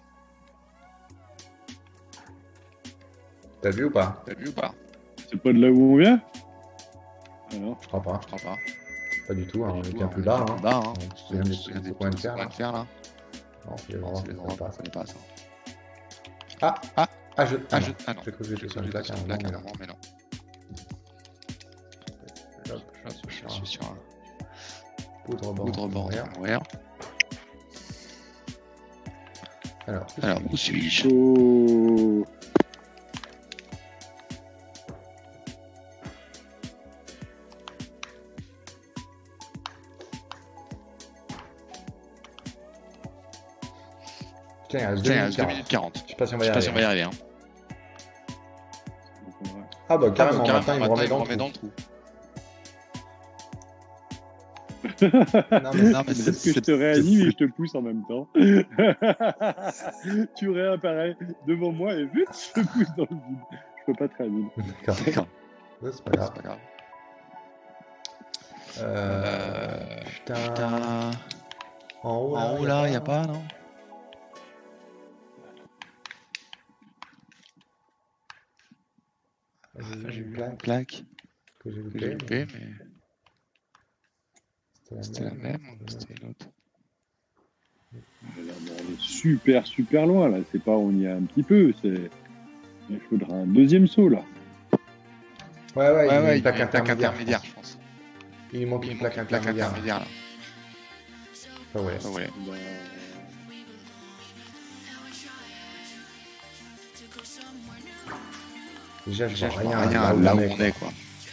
T'as vu ou pas? T'as vu ou pas? C'est pas de là où on vient? Alors, je crois pas. Je crois pas. Pas du tout, hein, on est bien plus bas. Hein. Bas, hein. Tu te souviens des trucs qu'on vient de faire là, faire, là Non, c'est les endroits qu'on ne pas, pas ça. Ah Ah Ah, je... Ah, je... Ah non. J'ai cru que j'étais sur une plaque, un moment, mais non. Hop, je suis sur un... Poudre bord, Poudre bord, mourir. Alors, Alors, où suis-je? Oh. Tiens, il reste deux minutes quarante. Je sais pas si on va y arriver. Si on va y arriver hein. Ah bah carrément, ah, maintenant il me remet dans, dans le trou. Non mais, non, mais c'est que je te réanime et je te pousse en même temps. Tu réapparais devant moi et vite, je te pousse dans le vide. Je peux pas te réanimer. D'accord. C'est pas grave. Pas grave. Euh... Putain... Putain... En haut, en haut là, il y a pas, non? J'ai vu une plaque que j'ai loupée, mais c'était la même ou c'était une autre? On est super super loin là, c'est pas on y est un petit peu, c'est il faudra un deuxième saut là. Ouais ouais, ouais, ouais une plaque intermédiaire, intermédiaire je pense. Il manque une plaque intermédiaire là. Ah ouais. Ah ouais. Bah... Déjà, je Déjà, vois je rien, vois rien là, là où on est, quoi.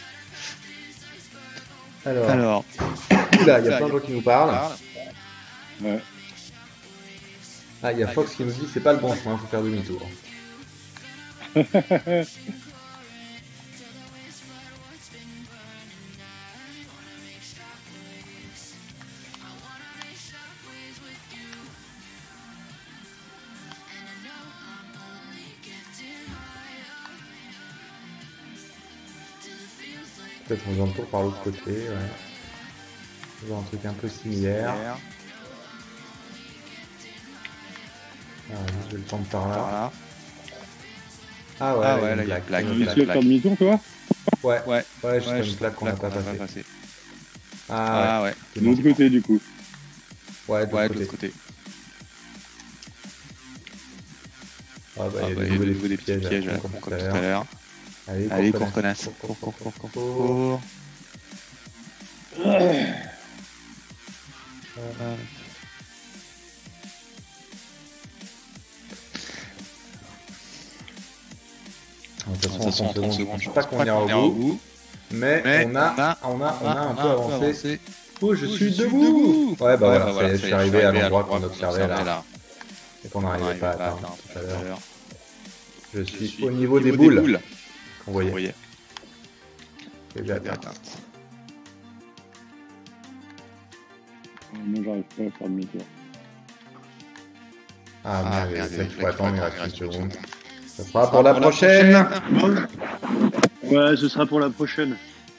Alors, Alors là, il y a plein de gens qui nous parlent. Ouais. Ah, il y a Fox qui nous dit c'est pas le bon chemin, faut faire demi-tour. Peut-être on faisant le tour par l'autre côté, ouais. On va un truc un peu similaire. Ah, je vais le prendre par là. Par là. Ah ouais, ah ouais, là il y a une plaque. Tu veux faire demi-tour toi? Ouais, ouais, ouais, juste ouais, une plaque qu'on n'a pas passée. passé. Ah, ah ouais. De l'autre côté du coup. Ouais, de Ouais, l'autre de côté. l'autre côté. Ah bah, Ah, il y bah, a il de y a nouveau de des nouveau des petits petits pièges, pièges, là, là, comme comme tout tout à à l'heure. l'heure. Allez, Allez, qu'on qu'on reconnaisse. reconnaisse. Cours, cours, cours, cours, cours. Cours. Euh, De toute De toute façon, en trente secondes, je je pense pas qu'on ira au bout, mais mais on a, on a, on a un peu avancé. Oh, je Oh, suis debout. Ouais, bah Ouais, voilà, bah ça y est, je suis arrivé à l'endroit qu'on observait là, là. et qu'on On n'arrivait pas à pas atteindre tout à l'heure. l'heure. Je suis au niveau des boules, qu'on Vous voyait. voyez, Et j'ai j'avais atteint. atteint. Moi, j'arrive pas à faire demi-tour. Ah Ah merde, merde, c'est ça qu'il faut il attendre, il reste reste une une seconde. seconde. Ça sera pour la prochaine. Ouais, ce sera pour la prochaine.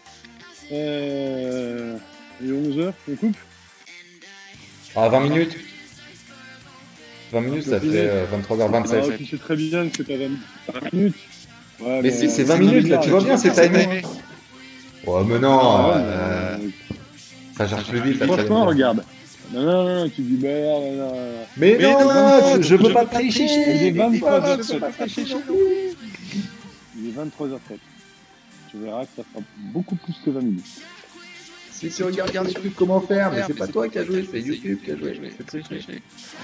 Euh... Il est onze heures, on coupe? Ah, vingt minutes. vingt minutes, ça fait euh, vingt-trois heures vingt-sept. Ah, tu sais très bien que c'est pas vingt minutes. Ouais, Mais c'est c'est vingt minutes, là, tu vois bien, c'est timé. Ouais, mais non, Ah, ouais, euh, mais, ça cherche plus vite. euh, là, ça franchement, vient. regarde. Non, non, non, tu dis, bah, non, non, non. Mais, Mais non, non, non, je- je, je peux je pas peux pas tricher. Il est vingt-trois heures Je peux pas tricher sept. non plus. Il est vingt-trois heures sept. Tu verras que ça fera beaucoup plus que vingt minutes. Si tu regardes sur YouTube comment faire, mais c'est pas toi qui as joué, c'est YouTube qui a joué. C'est triché.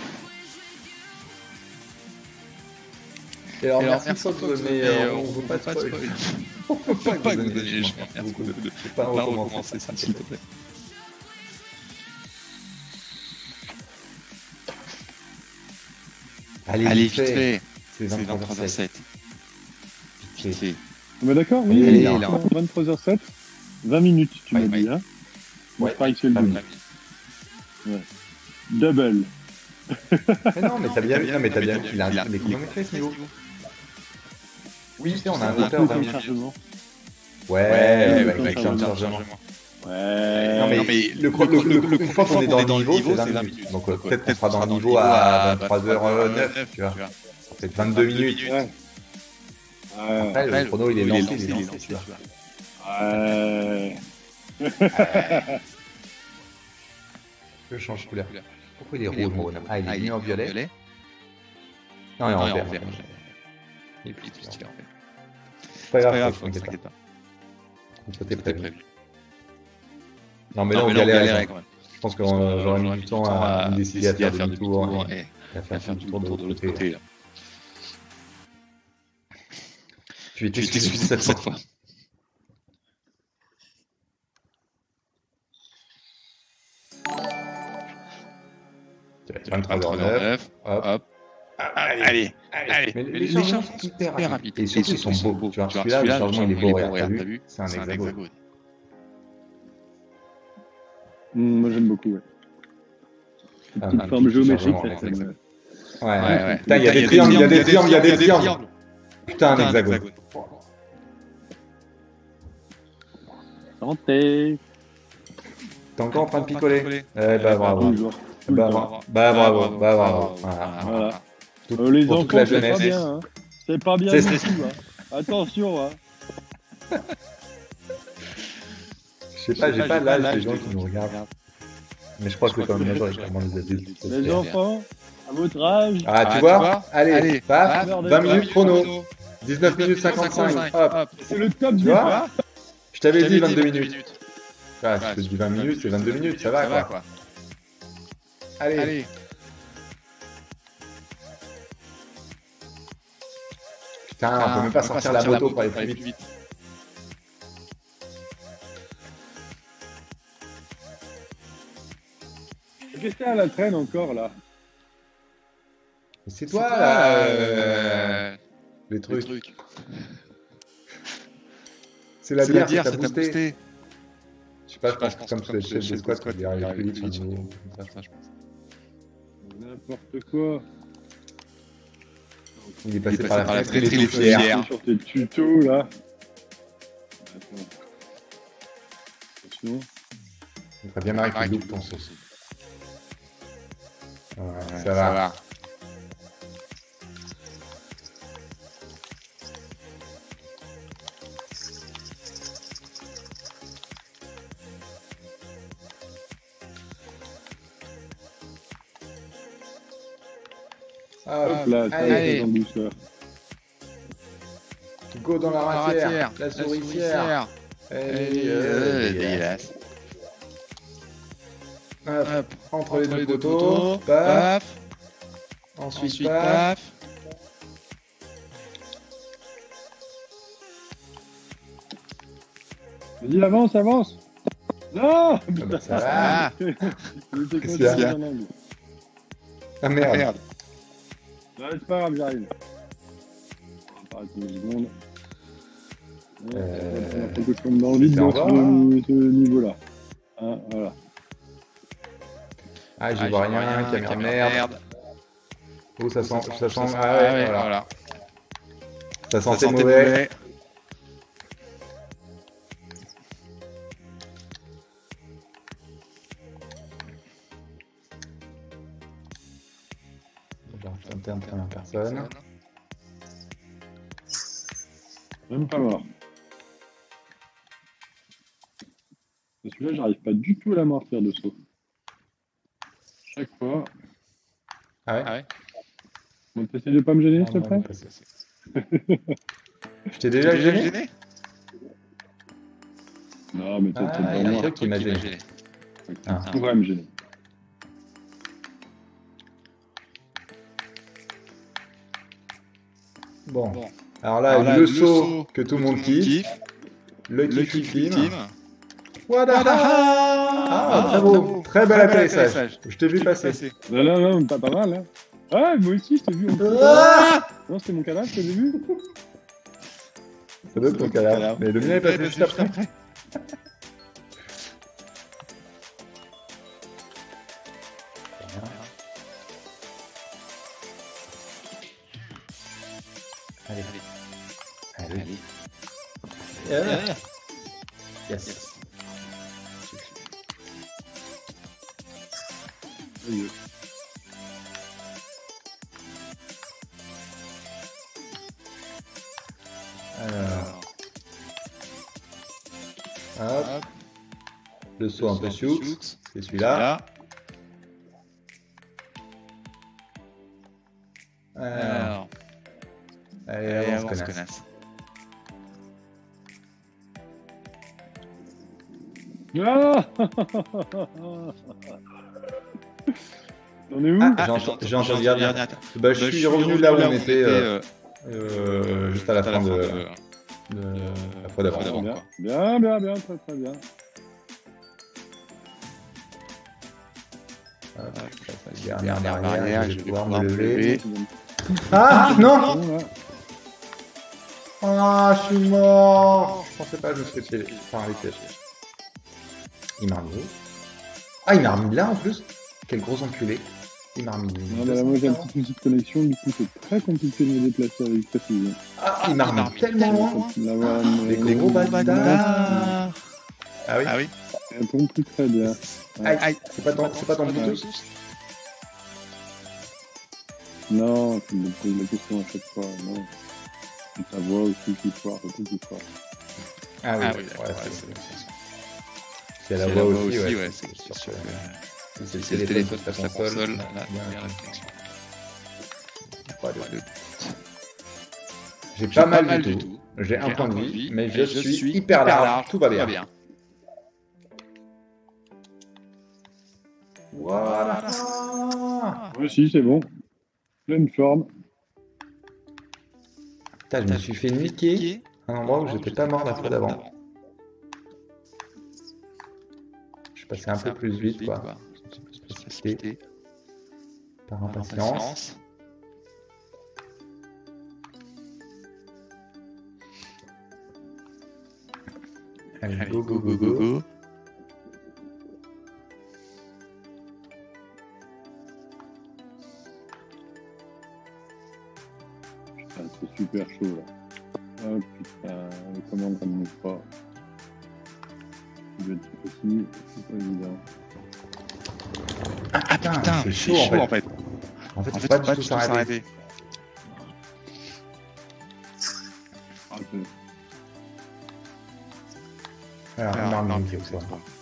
Et alors, Et alors, merci pour merci tout, pour mais tout, euh, mais, on euh, veut pas de spoil. On peut pas pas que vous vous donner donniez les les chemins. chemins. Merci Beaucoup. de Je vais pas pas recommencer recommencer ça, ça, s'il s'il te te plaît. Allez, Allez, vite vite fait. fait. C'est C'est vingt-trois vingt-trois heures heures sept. sept. Vite fait. On est d'accord? Oui, Allez, il là. est vingt-trois heures sept. vingt minutes, tu Ouais, m'as dit, hein? Ouais, Je parie que c'est le pas double. mal. Double. Mais non, mais t'as bien vu, non, mais t'as bien vu qu'il a les chronométrés ce niveau. Oui, tu sais, on a un compteur vingt Temps de minutes. chargement. Ouais, Ouais, ouais, le avec temps le de chargement. Ouais. Non, mais, Non, mais le, chro- le, le, le une fois qu'on est dans le niveau, c'est vingt vingt minutes. minutes. Donc euh, Donc, peut-être qu'on peut-être sera qu'on dans sera le niveau à vingt-trois heures neuf, tu vois. vois. Ça fait vingt-deux minutes. Ouais. Ouais. Après, le chrono, il est lancé, il est lancé, tu vois. Ouais. Je change de couleur. Pourquoi il est rouge, mon bonhomme? Ah, il est mis en violet. Non, il est Non, en il est vert. en vert. Il est Il plus est plus stylé en fait. C'est pas C'est pas grave, grave, faut t'inquiète t'inquiète pas. pas. Tout est Tout est prévu. prévu. Non, mais là, Non, on mais là, on galérait galérait quand quand même. même. Je pense que euh, j'aurais mis du temps à me décider à faire demi-tour et et à à faire faire du du tour de tour de l'autre l'autre côté. côté. là. Tu es Tu excusé t'excuses cette cette fois. fois. vingt-trois heures neuf. Hop. Hop. Allez, allez. Mais Mais les changements sont hyper rapides. Et surtout, ils sont beaux. Tu vois, celui-là, le changement, il est beau, regarde, t'as vu? C'est un hexagone. Hum, moi, j'aime beaucoup, ouais. Ah, Petite un forme petit géométrique, changement, là, un ça me- hexagone. Ouais, Ouais, ouais. ouais. Putain, il y a des triangles, il y a des triangles, il y a des triangles. Putain, un hexagone. Santé. T'es encore en train de picoler? Eh bah bravo. Toujours. Tout le Bah temps. bravo, bah bravo, bah bravo. Voilà. Voilà. Tout- Euh, les pour enfants, toute la c'est pas jeunesse. bien, hein. C'est pas bien C'est- du c'est- tout, hein. Attention, hein. Je sais pas, j'ai pas l'âge des gens qui nous regardent. Mais je crois que c'est quand même majoritairement les adultes. Les enfants, à votre âge, Ah, tu Ah, vois? tu vois Allez, Allez, paf, paf, vingt minutes chrono. dix-neuf minutes cinquante-cinq. Hop. c'est le top Tu du vois? pas. Je t'avais dit vingt-deux minutes. Ah, si je te dis vingt minutes, c'est vingt-deux minutes, ça va quoi. quoi. Allez. Allez. Putain, on peut même pas sortir la moto pour aller plus vite. Qu'est-ce qu'il y a à la traîne encore, là? C'est toi là, euh, les Le trucs. truc. C'est la C'est la bière, bière, ça ça t'a t'a boosté. boosté. Je sais pas, je pense que comme c'est le chef de squad, il il arrive plus vite. sur sur le le niveau. niveau. Ça, je pense. N'importe quoi. Il est Il est passé passé par la par la fenêtre, il fenêtre, est il tout est fier. fier. Sur tes tutos, là. Attends. Attention. Il ferait bien marrer qu'il loupe ton sauce. Ouais, ça va. Ah, Hop là, ça allez. va en douceur. go dans la La ratière, ratière, la la souricière. Et Et, euh, euh, dégueulasse. Hop, Hop, entre, les deux poteaux, paf, paf, ensuite, ensuite paf. paf. Vas-y, avance, avance. Non. Ah bah, ça va. Ah, Il était Qu'est-ce qu'il y a coincé dans l'angle. Ah merde. merde. Non, c'est pas grave, j'arrive. On va arrêter une seconde. Euh, Il faut que je tombe dans le vide c'était en dans bas, ce, ce niveau-là. Hein, voilà. Ah, j'y Ah, vois j'y rien, caméra merde. Oh, ça sent, ça sent, sent- ah ouais, voilà. Ça Ça sentait sentait mauvais. mauvais. On va tenter en première personne. Même pas mort. Celui-là, j'arrive pas du tout à l'amortir de saut. Chaque fois. Ah ouais, Ah ouais. Bon, t'essayes de pas me gêner, s'il te Non, non, plaît? pas ça. Je t'ai déjà gêné. gêné? Non, mais t'es Ah, t'es il y a devant un moi. truc qui m'a gêné. Ah. Tu pourrais me gêner. Bon. Bon. Alors là, Alors là, le, le saut saut que tout le monde kiffe, le Le kiff kiff team. ultime. Voilà. Ah, Ah, très beau, très bel atterrissage. Je t'ai vu J'ai passer. Non, non, non, pas, pas mal, hein. Ah, moi aussi, je t'ai vu. En plus. Ah, Non, c'était mon cadavre, je t'avais vu. ça doit être ton cadavre. Mais le mien est passé juste après. Allez, allez. Allez. Yeah. Yes. Aïe. Alors, hop, Hop. le saut un peu sioux, c'est celui-là. Là. Alors, Alors, allez, allez, avance, avance, connasse. connasse. Ah. On est où? Ah, j'ai entendu- j'ai entendu dire bien. Bah, je suis revenu là où on était euh, euh, juste à la fin de, de la fois d'avant. d'avant. Bien, bien, bien, bien, très très bien. Hop, ça, ça, Dernière Dernière barrière, barrière, je vais pouvoir me lever. C'est bon. Ah non! Bon, là. Ah, je suis mort! Je pensais pas que je me serais piégé. Enfin, les pièges. Il m'a remis où? Ah, il m'a remis là en plus? Quel gros enculé! Il m'a remis. Non, bah, là, moi j'ai un petit souci de connexion, du coup c'est très compliqué de me déplacer avec précision. Ah, il m'a remis tellement loin! Là, Des gros bâtards! Ah oui? Ah oui? Elle tombe plus très bien. Aïe, aïe, c'est pas ton, c'est pas ton Bluetooth? Non, tu me poses la question à chaque fois. Non. Et ta voix aussi qui foire, tout qui foire. Ah oui, Ah oui, ouais, d'accord, c'est- ouais, c'est- c'est- c'est la C'est voix la voix aussi, aussi, ouais. ouais, c'est c'est sûr sûr que- que- Si C'est le téléphone sur sur la console, là, il y a il y a un la truc. connexion. Pas de- Pas de- J'ai J'ai pas mal du tout. J'ai un point de vie, mais je suis hyper large, tout va bien. Voilà. Ouais, si, c'est bon. Pleine forme. Putain, je me suis fait niquer à un endroit où j'étais pas mort la fois d'avant. Je suis passé un peu plus vite, quoi. Je me suis plus précipité par impatience. Allez, Allez, go, go, go, go. Putain, c'est super chaud là. Oh putain, comment ça ne mouve pas. Je vais être précis, c'est pas évident. Ah putain, c'est chaud, chaud en en fait. fait. En fait, En faut fait, pas faut du pas tout du tout s'arrêter. s'arrêter. Ah, c'est- Alors, Alors, on a non, remis mais une fois. c'est bon.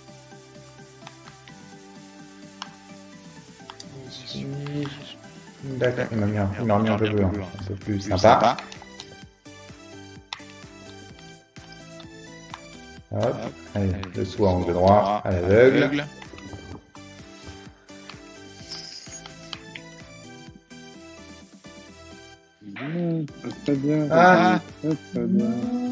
D'accord, il m'a mis, un- il m'a remis un peu bleu, hein. C'est plus sympa. Hop, allez, le saut à angle droit, à l'aveugle. Mmh, très, très bien. Ah. Très, très bien.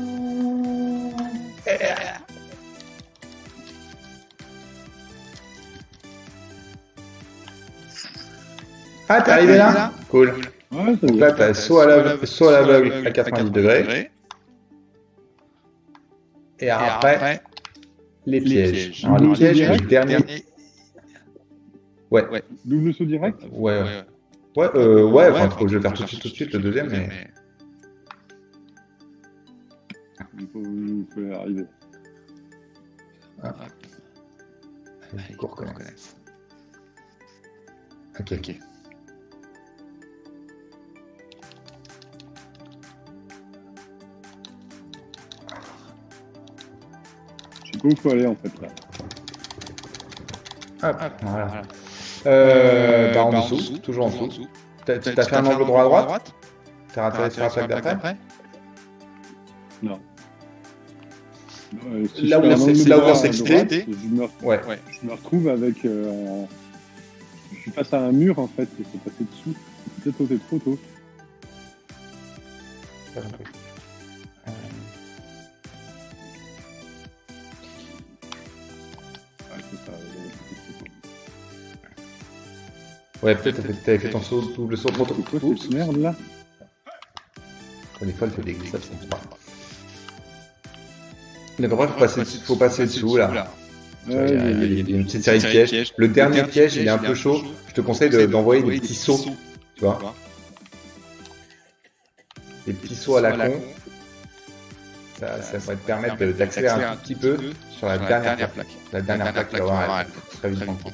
Ah, t'es arrivé là? Cool. Ouais, ça Donc y là, est. t'as saut à l'aveugle saut à l'aveugle à quatre-vingt-dix degrés. Et après, les pièges. Alors, les Double pièges, direct. le dernier. Ouais, ouais, Double saut direct. ouais. Ouais, ouais, euh, ouais, enfin, faut que je vais faire tout de suite, tout de suite, le deuxième, mais. Il faut, il faut y arriver. Allez, cours connaisse. Ok, ok. Je sais pas où il faut aller en fait là. Hop, voilà. Euh, bah, en dessous, toujours en dessous. T'as t'as fait un angle droit à droite? T'as raté sur la plaque d'après? Non. Euh, si Là je où fais un on angle s'est- là où droit on à s'est droite, quitté. je me, Ouais. je me retrouve avec. Euh, un- Je suis face à un mur en fait, il faut passer dessous. Peut-être sauter trop tôt. Pas compris. Euh, Ouais, c'est ça. Ouais, peut-être t'avais t'avais fait ton saut, double saut trop tôt. C'est quoi cette merde là? Des fois, elle fait des glissades, c'est pas. Mais après, faut passer, faut passer dessous là. Il y, a, il y a- il y a une petite série de pièges. Le dernier piège, il est un peu chaud. Je te conseille de- d'envoyer des petits sauts, tu vois. Des petits sauts à la con. Ça, ça va te permettre de- d'accélérer un tout petit peu sur la dernière plaque. La dernière plaque, tu vas voir, elle est très vite tranquille.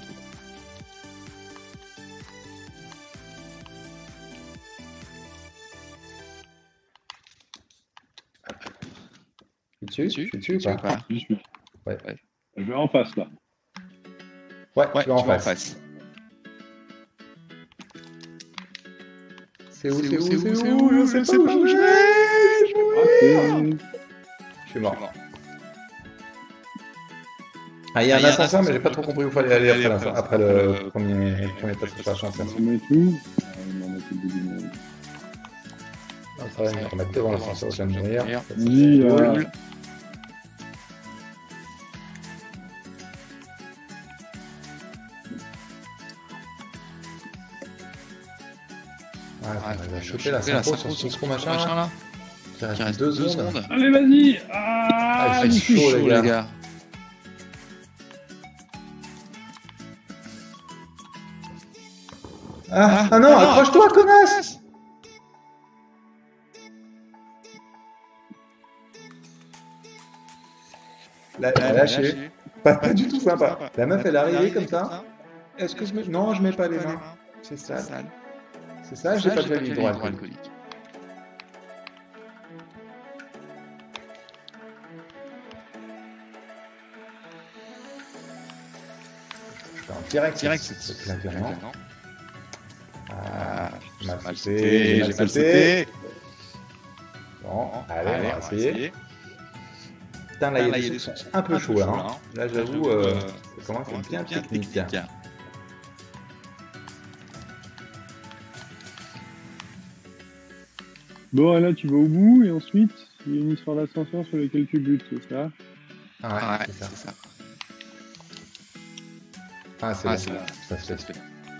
Tu es dessus? Tu es dessus ou pas? J'y suis. Ouais. Je vais en face là. Ouais, tu vas en face. C'est où, c'est où, c'est où, c'est où? Je sais pas où je vais. Raté. Je suis mort. Ah, il y a un ascenseur, mais j'ai pas trop compris où il fallait aller après, l'ascenseur- après le premier, premier passage sur l'ascenseur. On met tout. Ah, on en a tout le bout du monde. Ah, ça va, on va remettre devant l'ascenseur, je viens de mourir. Ça, c'est Oui, euh, cool. Ah, on va choper la synchro sur ce trou machin là. Il reste deux secondes. Allez, vas-y. Ah, Ah, il je fait suis chaud, les gars. Ah, ah non, accroche-toi, connasse! La, la lâché. Pas, pas du tout sympa. La meuf, elle est arrivée comme ça. Est-ce que je mets... Non, je mets pas les mains. C'est sale. C'est ça, j'ai pas de gel hydroalcoolique. Je fais un direct, direct, c'est là, virement. Ah, j'ai mal sauté, j'ai mal sauté. Bon, allez, on va essayer. Putain, là, il y a des sons un peu chauds, là. Hein. Là, j'avoue, euh, ça commence à être bien technique. Bon, là, tu vas au bout et ensuite, il y a une histoire d'ascenseur sur laquelle tu butes, c'est ça? Ah ouais, c'est ça. ça. Ah, c'est ah, là, là. Ça se fait.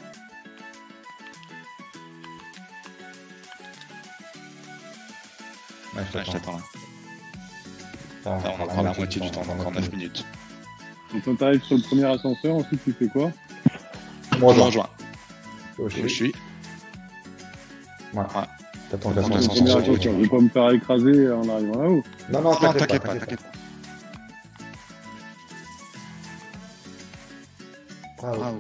Ouais, je t'attends là. On prend la moitié du temps, encore neuf minutes. Donc quand t'arrives sur le premier ascenseur, ensuite tu fais quoi? Moi, je rejoins. Où je suis. Ouais. T'attends le ascenseur. Je vais pas me faire écraser en arrivant là-haut. Non, non, t'inquiète pas, t'inquiète pas. Bravo.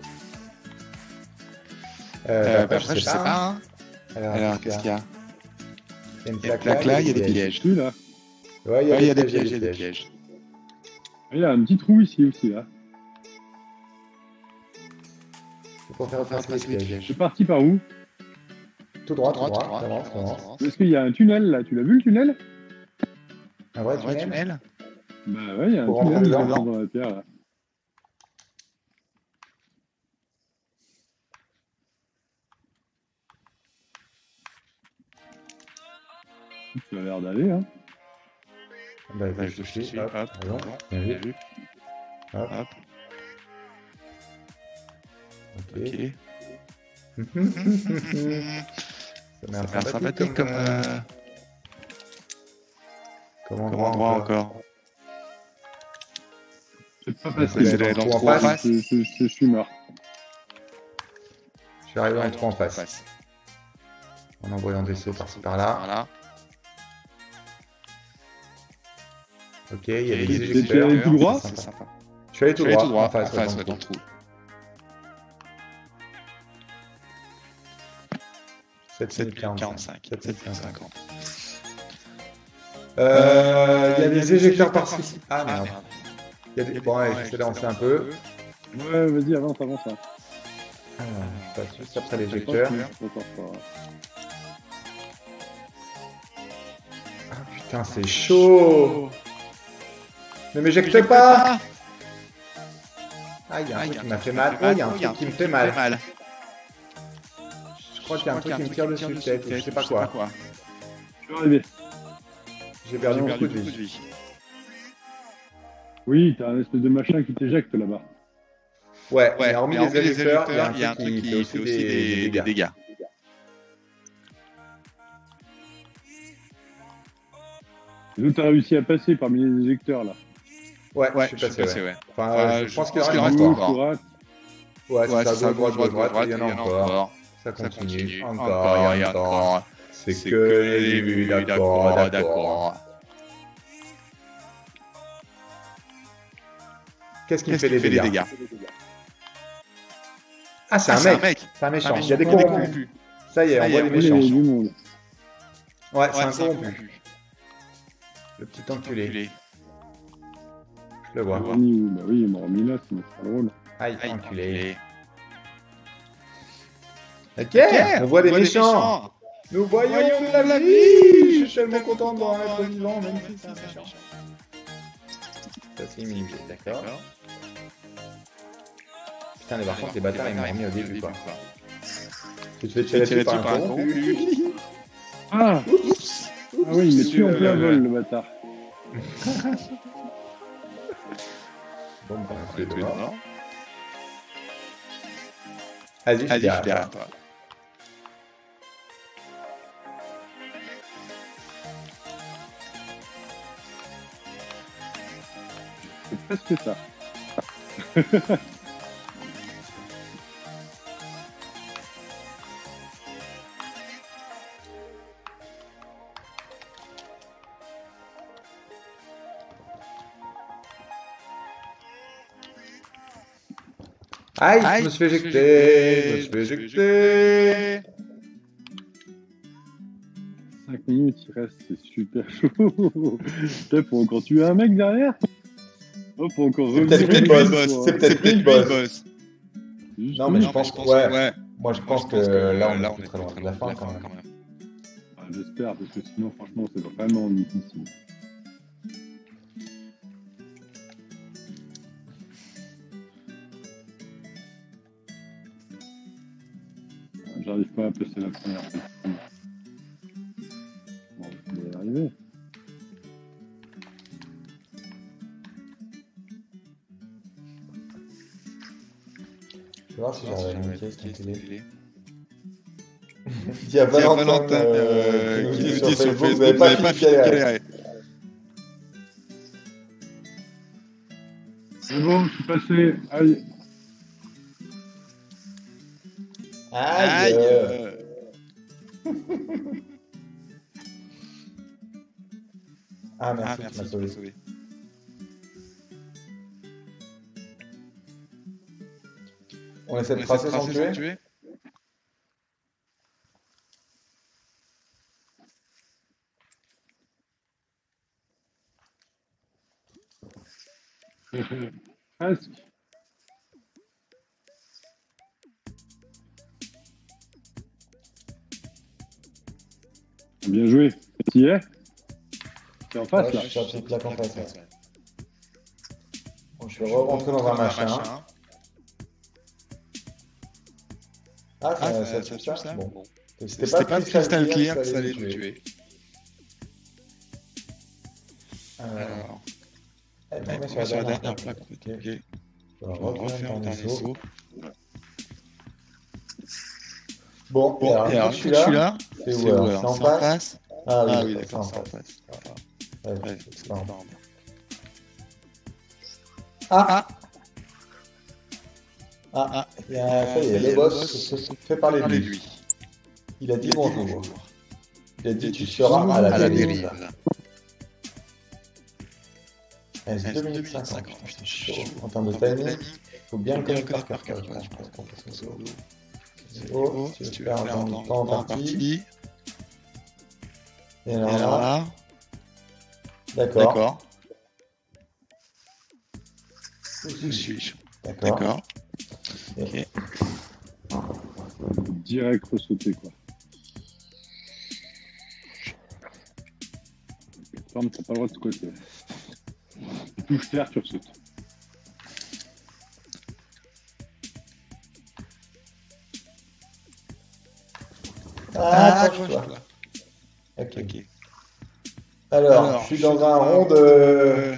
Euh, bah, après, je sais pas. Hein. Alors, Alors qu'est-ce qu'il y a? Il y a une plaque là, là, il y a des pièges. Plus, là. Ouais, il y a, ouais, des, y a des pièges, il y a des pièges. Il y a un petit trou ici aussi, là. C'est pour faire passer les pièges. Je suis parti par où? Tout droit, tout droit, t'avances, t'avances. Est-ce qu'il y a un tunnel là? Tu l'as vu le tunnel? Un vrai Un vrai tunnel. tunnel. Bah ouais, il y a un Pour tunnel rentrer qui va dedans. dans la terre là. Ça a l'air d'aller, hein. Bah, Ouais, je je suis, suis, hop, hop, bon, bien Bien vu. vu. Hop, Hop. ok. Ok. Ça m'a Ça l'air m'a l'air sympathique comme, euh, euh, comme comme endroit endroit encore. encore. C'est pas On va facile. essayer d'aller dans le trou en face. Je, je, je suis mort. Je suis arrivé dans Ouais, le trou en face. En envoyant des sauts par-ci par-là. Voilà. Ok, il y a Ok, des il y a des éjecteurs. éjecteurs. tout droit C'est sympa. Je suis allé tout Je suis allé droit, tout droit, en face, ouais, dans ouais, le dans le trou. trou. sept sept mille mille quarante-cinq. quarante-cinq. sept sept mille mille cinquante. cinquante. Euh, il y a des éjecteurs par-ci. Ah Ah merde. merde. Il y a des... Bon, allez, j'essaie d'avancer un peu. Ouais, vas-y, avance, avance. Hein. Alors, je passe juste après Juste après l'éjecteur. Trop fort, fort. Ah putain, c'est chaud. Ne m'éjecte pas. Ah, il y a un Ah, truc qui m'a fait mal. Oh, il y a un truc qui me fait mal. mal. Je crois qu'il y a un truc qui me tire dessus, peut-être, ou je sais pas quoi. Je suis arrivé. J'ai perdu J'ai beaucoup perdu de beaucoup de vie. vie. Oui, t'as un espèce de machin qui t'éjecte là-bas. Ouais, Ouais, mais hormis mais les éjecteurs, il y a un truc qui fait aussi des des dégâts. Nous, t'as réussi à passer parmi les éjecteurs là. Ouais, Ouais, je suis passé, ouais. ouais. Enfin, Euh, euh, je je pense qu'il pense qu'il reste reste encore. encore. Droite. Ouais, Ouais, c'est c'est ça, gauche, droite, gauche, droite, il y en a encore. Ça Ça continue. continue. Encore, il y en a encore. C'est que le début, d'accord, d'accord. Qu'est-ce qui me Qu'est-ce fait qui des fait des dégâts? dégâts? Ah, c'est Ah, un mec. C'est un méchant. Il y a des corrompus. Ça y est, on voit les Oui, il y a méchants. du monde. Ouais, c'est Ouais, un c'est un corrompu. corrompu. Le petit enculé. Enculé. Je le Ils vois. m'ont remis où? Bah oui, ils m'ont remis là, c'est pas drôle. Aïe, Aïe, enculé. enculé. Ok, on voit des méchants. Nous voyons de la vie. Je suis tellement content de voir un être vivant, même si c'est un méchant. Ça, c'est immunité, d'accord. Putain, mais par contre, les bâtards, ils m'ont remis au début, quoi. Tu te fais tirer dessus par un corrompu. Ah Oups. Ah oui, il me tue en plein vol, le bâtard. Bon, bah, On c'est est tous les dehors. deux morts. Vas-y, je suis Vas-y, je suis derrière derrière toi. toi. C'est presque ça. Aïe, Aïe, je me suis fait éjecter, je me suis fait éjecter. cinq minutes, il reste, c'est super chaud. Putain, faut encore tuer un mec derrière. Oh, faut encore C'est revenir. peut-être lui le boss, c'est peut-être lui le boss. Juste Non, mais lui. je pense que, pense ouais. que, ouais. Moi, je Moi, pense que là, on est plus très loin de la fin, quand même. Ah, j'espère, parce que sinon, franchement, c'est vraiment difficile. J'arrive pas à passer la première fois. Bon, je vais y arriver. Je vais voir si j'arrive à niquer ce Qu'est-ce qu'il est. qu'il est. Il y a Il y a Valentin, Valentin euh, euh, qui nous dit sur Facebook, vous n'avez pas fini de galérer. C'est bon, je suis passé. Aïe. Aïe euh. Ah, Ah, merci, tu merci, m'as tu sauvé. m'as sauvé. On essaie On de essaie de tracer sans tracer sans tuer. tuer. Presque. Bien joué. Tu y es? T'es en face Ouais, là. je suis sur la petite plaque en face. Ouais. Bon, je suis rentré dans un machin. Ah, ça, Ah, ça, ça tue ça, ça Bon. Bon. C'était C'était pas pas Crystal Clear, ça ça allait allait nous nous tuer. tuer. Alors, Alors, eh, on on est est sur la sur la dernière dernière plaque. plaque. Ok. Ok. Je vais On va refaire refaire un un dernier dernier saut. saut. Bon, et Bon, alors, et une alors, fois une que je fois suis que je suis là, là, c'est c'est où où alors? alors? C'est en C'est en face? face? Ah Ah oui, oui, d'accord, c'est en d'accord, c'est en face. face. Ouais, Ouais, c'est c'est pas pas en en bas. bas. Ah! Ah, Ah, il y a, ça y est, le boss se fait parler de lui. Il a dit bonjour. Il a dit tu seras à la dérive. Eh, c'est deux minutes cinquante. C'est chaud. En termes de timing, il faut bien le connaître par cœur. Je pense qu'on peut se solo. Oh, si tu veux faire un temps en partie. Et alors là, d'accord. Où suis-je? D'accord. Ok. Direct ressauter quoi. Ferme, t'as pas le droit de squatter. Tu touches terre, tu ressautes. Ah, accroche-toi. Ok. Ok. Alors, Alors, je suis dans un rond de...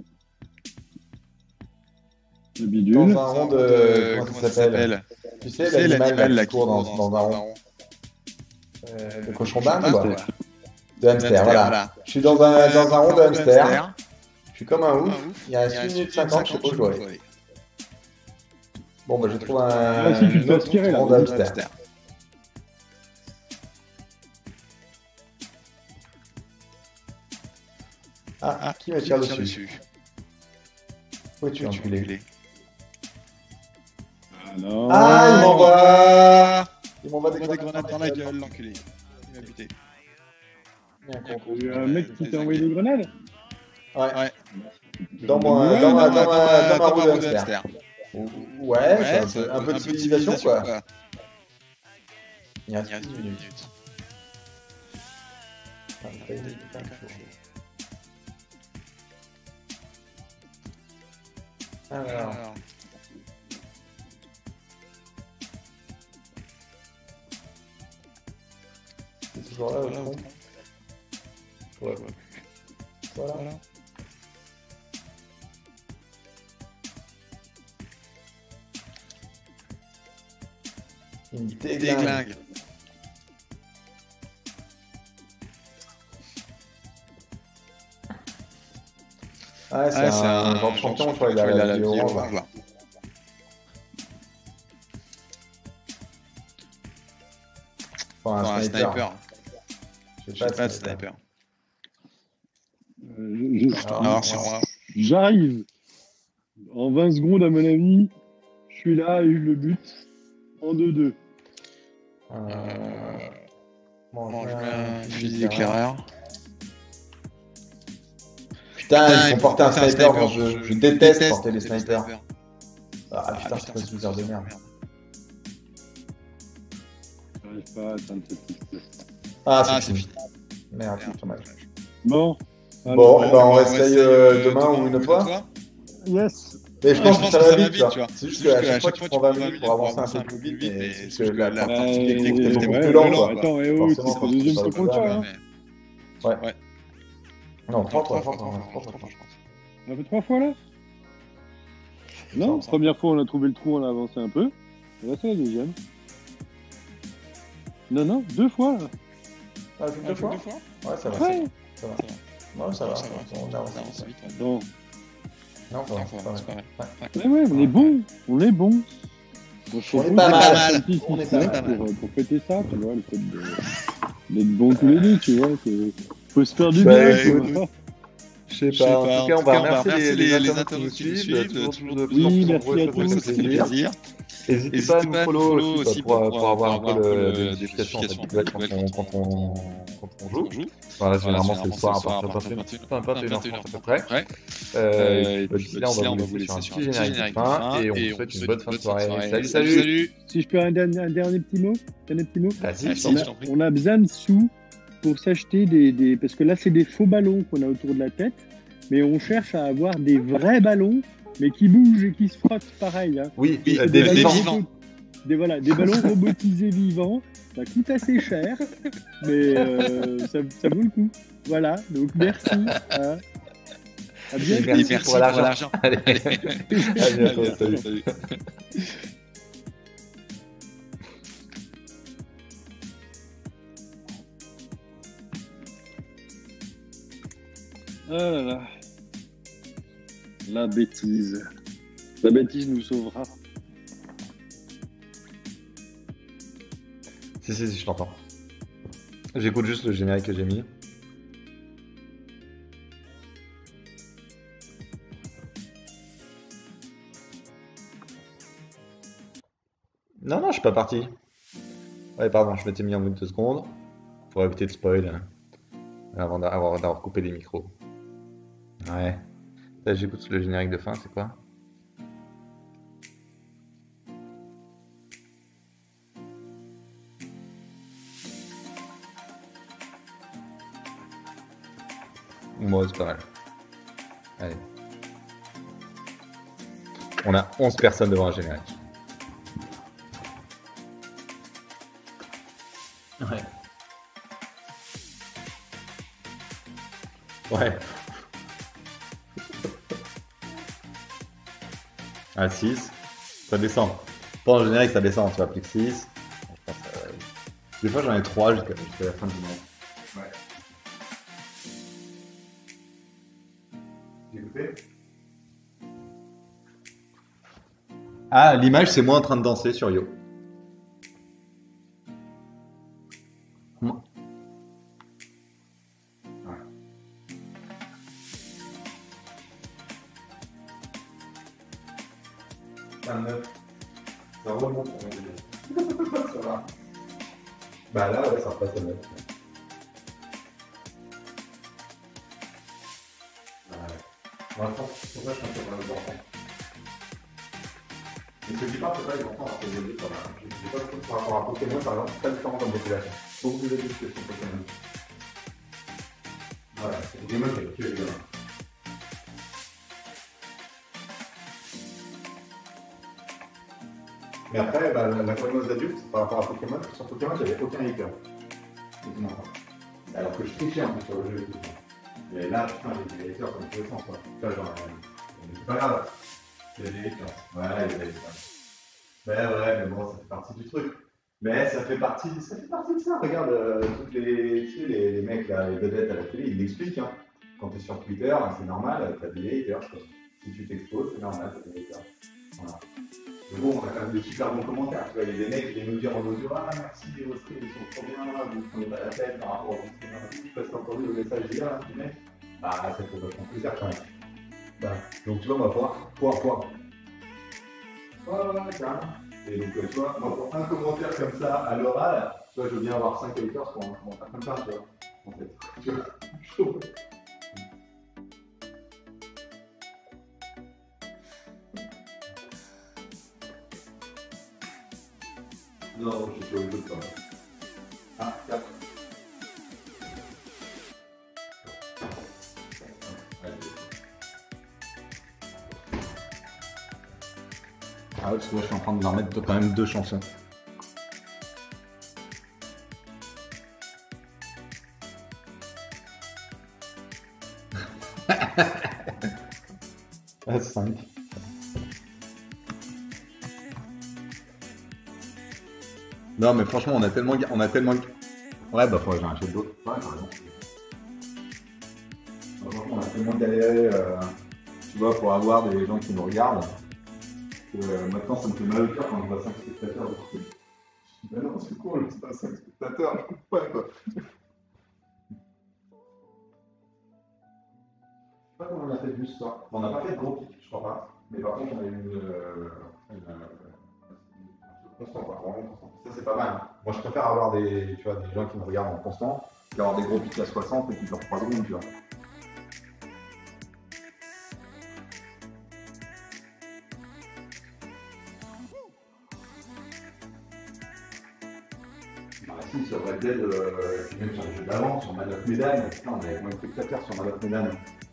Le bidule. Dans un rond de... Comment, comment ça s'appelle? Tu sais, sais l'animal là qui court dans, dans, dans un rond. Euh, le cochon d'Inde ou quoi? De hamster, voilà. voilà. Je suis dans un, dans un rond de hamster. Je suis comme un ouf. Il y a six minutes cinquante, je sais pas où je dois aller. Bon, bah, je trouve un, ah, si, tu un autre aspirer, rond de hamster. Ah, ah, qui me tire dessus, dessus. Où es-tu enculé? Ah non. Ah, il m'envoie Il m'envoie des, des grenades dans la gueule, l'enculé. Il m'a buté. Il y a un mec qui t'a envoyé des grenades? Ouais. Ouais. Dans ma dans ma dans ma dans ma roue de hamster. Ouais, c'est un peu de civilisation quoi. Il y a dix minutes. Alors. C'est toujours là au fond. Ouais. Voilà. voilà. Il me déglingue. Ah, c'est ah, un, un grand champion, je crois, il a la vie orange là. Enfin, un, un sniper. sniper. Je sais pas de sniper. Euh, je, je, alors, alors, J'arrive. En vingt secondes, à mon avis, je suis là et je le bute en deux deux. Euh... Bon, bon, je mets un fusil d'éclaireur. Putain, putain, ils font porter un sniper, sniper dans ce jeu. Je, je déteste, déteste porter les snipers. snipers. Ah, ah putain, c'est pas une heure de merde. J'arrive pas à atteindre cette petite place. Ah, c'est ah, fini. fini. Merde, c'est dommage. Bon. Alors, bon, bon bah, on, on essaye euh, demain ou une autre fois. Yes. Mais je pense que ça va vite, tu vois. C'est juste qu'à chaque fois, tu prends vingt minutes pour avancer un peu plus vite, mais c'est que la partie technique était beaucoup plus lente, quoi. Attends, et oh, c'est la deuxième fois qu'on le fait, hein. Ouais. Non, trois fois, trois fois, trois fois, je pense. On a fait trois fois, là? Non, première fois, on a trouvé le trou, on a avancé un peu. Et là, c'est la deuxième. Non, non, deux fois, là. Ah, c'est deux fois? Ouais, ça va. Ouais. Ça va. Non, ça va. On avance vite. Non. Non, ça va, c'est pas mal. Ouais, ouais, on est bon, on est bon. On est pas mal. On est pas mal. Pour, pour fêter ça, tu vois, le fait d'être bon tous les deux, tu vois. Que faut se faire du bien, tu vois. Je sais pas, en tout cas, on va remercier les, les, les internautes qui nous suivent, de toujours de plus en plus nombreux, ça fait plaisir. N'hésitez pas à nous follow aussi pour, pour avoir un peu de notification quand on joue. Voilà, généralement c'est le soir à partir de vingt et une heures trente à peu près. Euh, D'ici là, on va vous laisser sur un petit générique de fin et on vous souhaite une bonne fin de soirée. Salut, salut. Si je peux un dernier petit mot, un dernier petit mot. Vas-y, on a besoin de sous pour s'acheter des, des... Parce que là, c'est des faux ballons qu'on a autour de la tête, mais on cherche à avoir des vrais ballons, mais qui bougent et qui se frottent pareil. Hein. Oui, Et euh, c'est des ballons vivants. robo- Des, voilà, des ballons robotisés vivants. Ça coûte assez cher, mais euh, ça, ça vaut le coup. Voilà, donc merci. Hein. À bientôt. Merci, Merci pour pour l'argent. l'argent. Allez, à bientôt, Allez, salut. salut. Ah là là. La bêtise. La bêtise nous sauvera. Si, si, si, je t'entends. J'écoute juste le générique que j'ai mis. Non, non, je suis pas parti. Ouais, pardon, je m'étais mis en mode deux secondes. Pour éviter de spoil. hein, Avant d'avoir d'avoir coupé les micros. Ouais. Là, j'écoute le générique de fin, c'est quoi? Moi, c'est pas mal. Allez. On a onze personnes devant un générique. Ouais. Ouais. À six. Ça descend. Pendant le générique, ça descend. Tu vois, plus que six. Je pense, euh, Des fois, j'en ai trois jusqu'à jusqu'à la fin du générique. Ouais. J'ai coupé. Ah, l'image, c'est moi en train de danser sur Yo. Moi. Ouais. vingt-neuf. Ça remonte. Ça va. Bah là, ouais, ça repasse à neuf. Ouais. Pour l'instant, c'est pour ça que je pense que les enfants. Mais ceux qui partent, c'est pas les enfants, alors que je dis, voilà. Je dis pas que par rapport à Pokémon, par exemple, c'est pas différent comme population. Beaucoup plus adultes que sur Pokémon. Voilà, c'est Pokémon qui a tué les gamins. Mais après, bah, la, la communauté d'adultes, par rapport à Pokémon, sur Pokémon, il n'y avait aucun hater. Alors que je trichais un peu sur le jeu et tout. Et là, putain, j'ai des haters comme tous les sens, quoi. Tu vois, genre, euh, c'est pas grave. Il y a des haters. Ouais, il y a des haters. Ben ouais, mais bon, ça fait partie du truc. Mais ça fait partie, ça fait partie de ça. Regarde, euh, toutes les, tu sais, les, les mecs, là, les vedettes à la télé, ils l'expliquent. Hein. Quand t'es sur Twitter, hein, c'est normal, t'as des haters. Quoi. Si tu t'exposes, c'est normal, t'as des haters. Voilà. Mais bon, on a quand même de super bons commentaires. Tu vois, il y a des mecs qui viennent nous dire en audio, ah merci, vos streams, ils sont trop bien, vous prenez pas la tête par rapport aux streams. Je sais pas si t'as entendu le message d'hier, hein, du mec. Bah, ça fait vachement plaisir quand même. Bah, donc tu vois, on va pouvoir, pouvoir, pouvoir. Ouais, ouais, carrément. Et donc, euh, tu vois, moi, pour un commentaire comme ça à l'oral, tu vois, je veux bien avoir cinq haters pour un commentaire comme ça, tu vois. En fait, tu vois, je trouve. Non, je suis au jeu quand même. Ah, quatre. Ah ouais, parce que là, je suis en train de leur mettre quand même deux chansons. Ah, cinq. Non, mais franchement, on a tellement... On a tellement... Ouais, bah, faudrait que j'en achète d'autres. Ouais, par exemple. Franchement, on a tellement galéré, euh, tu vois, pour avoir des gens qui nous regardent. Euh, maintenant, ça me fait mal au cœur quand je vois cinq spectateurs. Je dis, mais non, c'est cool, c'est pas cinq spectateurs, je comprends pas, quoi. Je sais pas comment on a fait juste ça. On n'a pas fait de gros pics, je crois pas. Mais par contre, on a eu une. Euh, une, une constant, quoi. Vraiment constant. Ça, c'est pas mal. Hein. Moi, je préfère avoir des, tu vois, des gens qui me regardent en constant qu'avoir des gros pics à soixante et qui durent trois secondes, tu vois. Bah si, sur Red Dead, euh, même sur le jeu d'avant, sur Man of Medan, putain, on avait moins de spectateurs sur Man of Medan.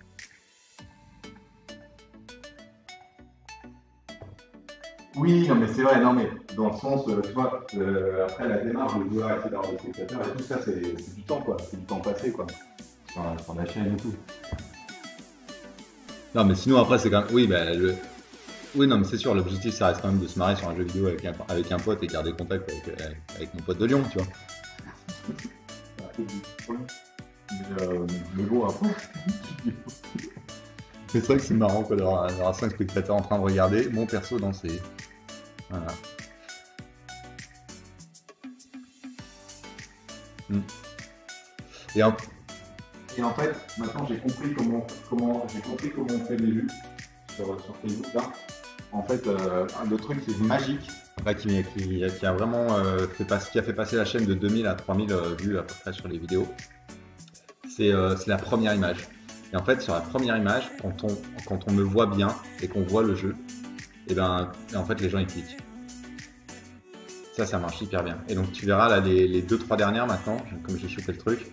Oui, non mais c'est vrai, non mais dans le sens, euh, tu vois, euh, après la démarche de vouloir essayer d'avoir des spectateurs et tout ça, c'est du temps quoi, c'est du temps passé quoi, sur, sur la chaîne et tout. Non, mais sinon, après, c'est quand même. Oui, bah, le. Oui, non, mais c'est sûr, l'objectif, ça reste quand même de se marrer sur un jeu vidéo avec un, avec un pote et garder contact avec, avec, avec mon pote de Lyon, tu vois. Mais, euh, mais bon, après. C'est vrai que c'est marrant quoi, d'avoir d'avoir cinq spectateurs en train de regarder mon perso danser. Voilà. Mm. Et en... Et en fait, maintenant j'ai compris comment, comment, j'ai compris comment on fait les vues sur, sur Facebook là. En fait, euh, le truc c'est magique. Enfin, qui, qui, qui a vraiment euh, fait passer, qui a fait passer la chaîne de deux mille à trois mille euh, vues à peu près sur les vidéos. C'est euh, la première image. Et en fait, sur la première image, quand on, quand on me voit bien et qu'on voit le jeu, et ben, en fait, les gens ils cliquent. Ça, ça marche hyper bien. Et donc, tu verras là les, les deux, trois dernières maintenant, comme j'ai chopé le truc,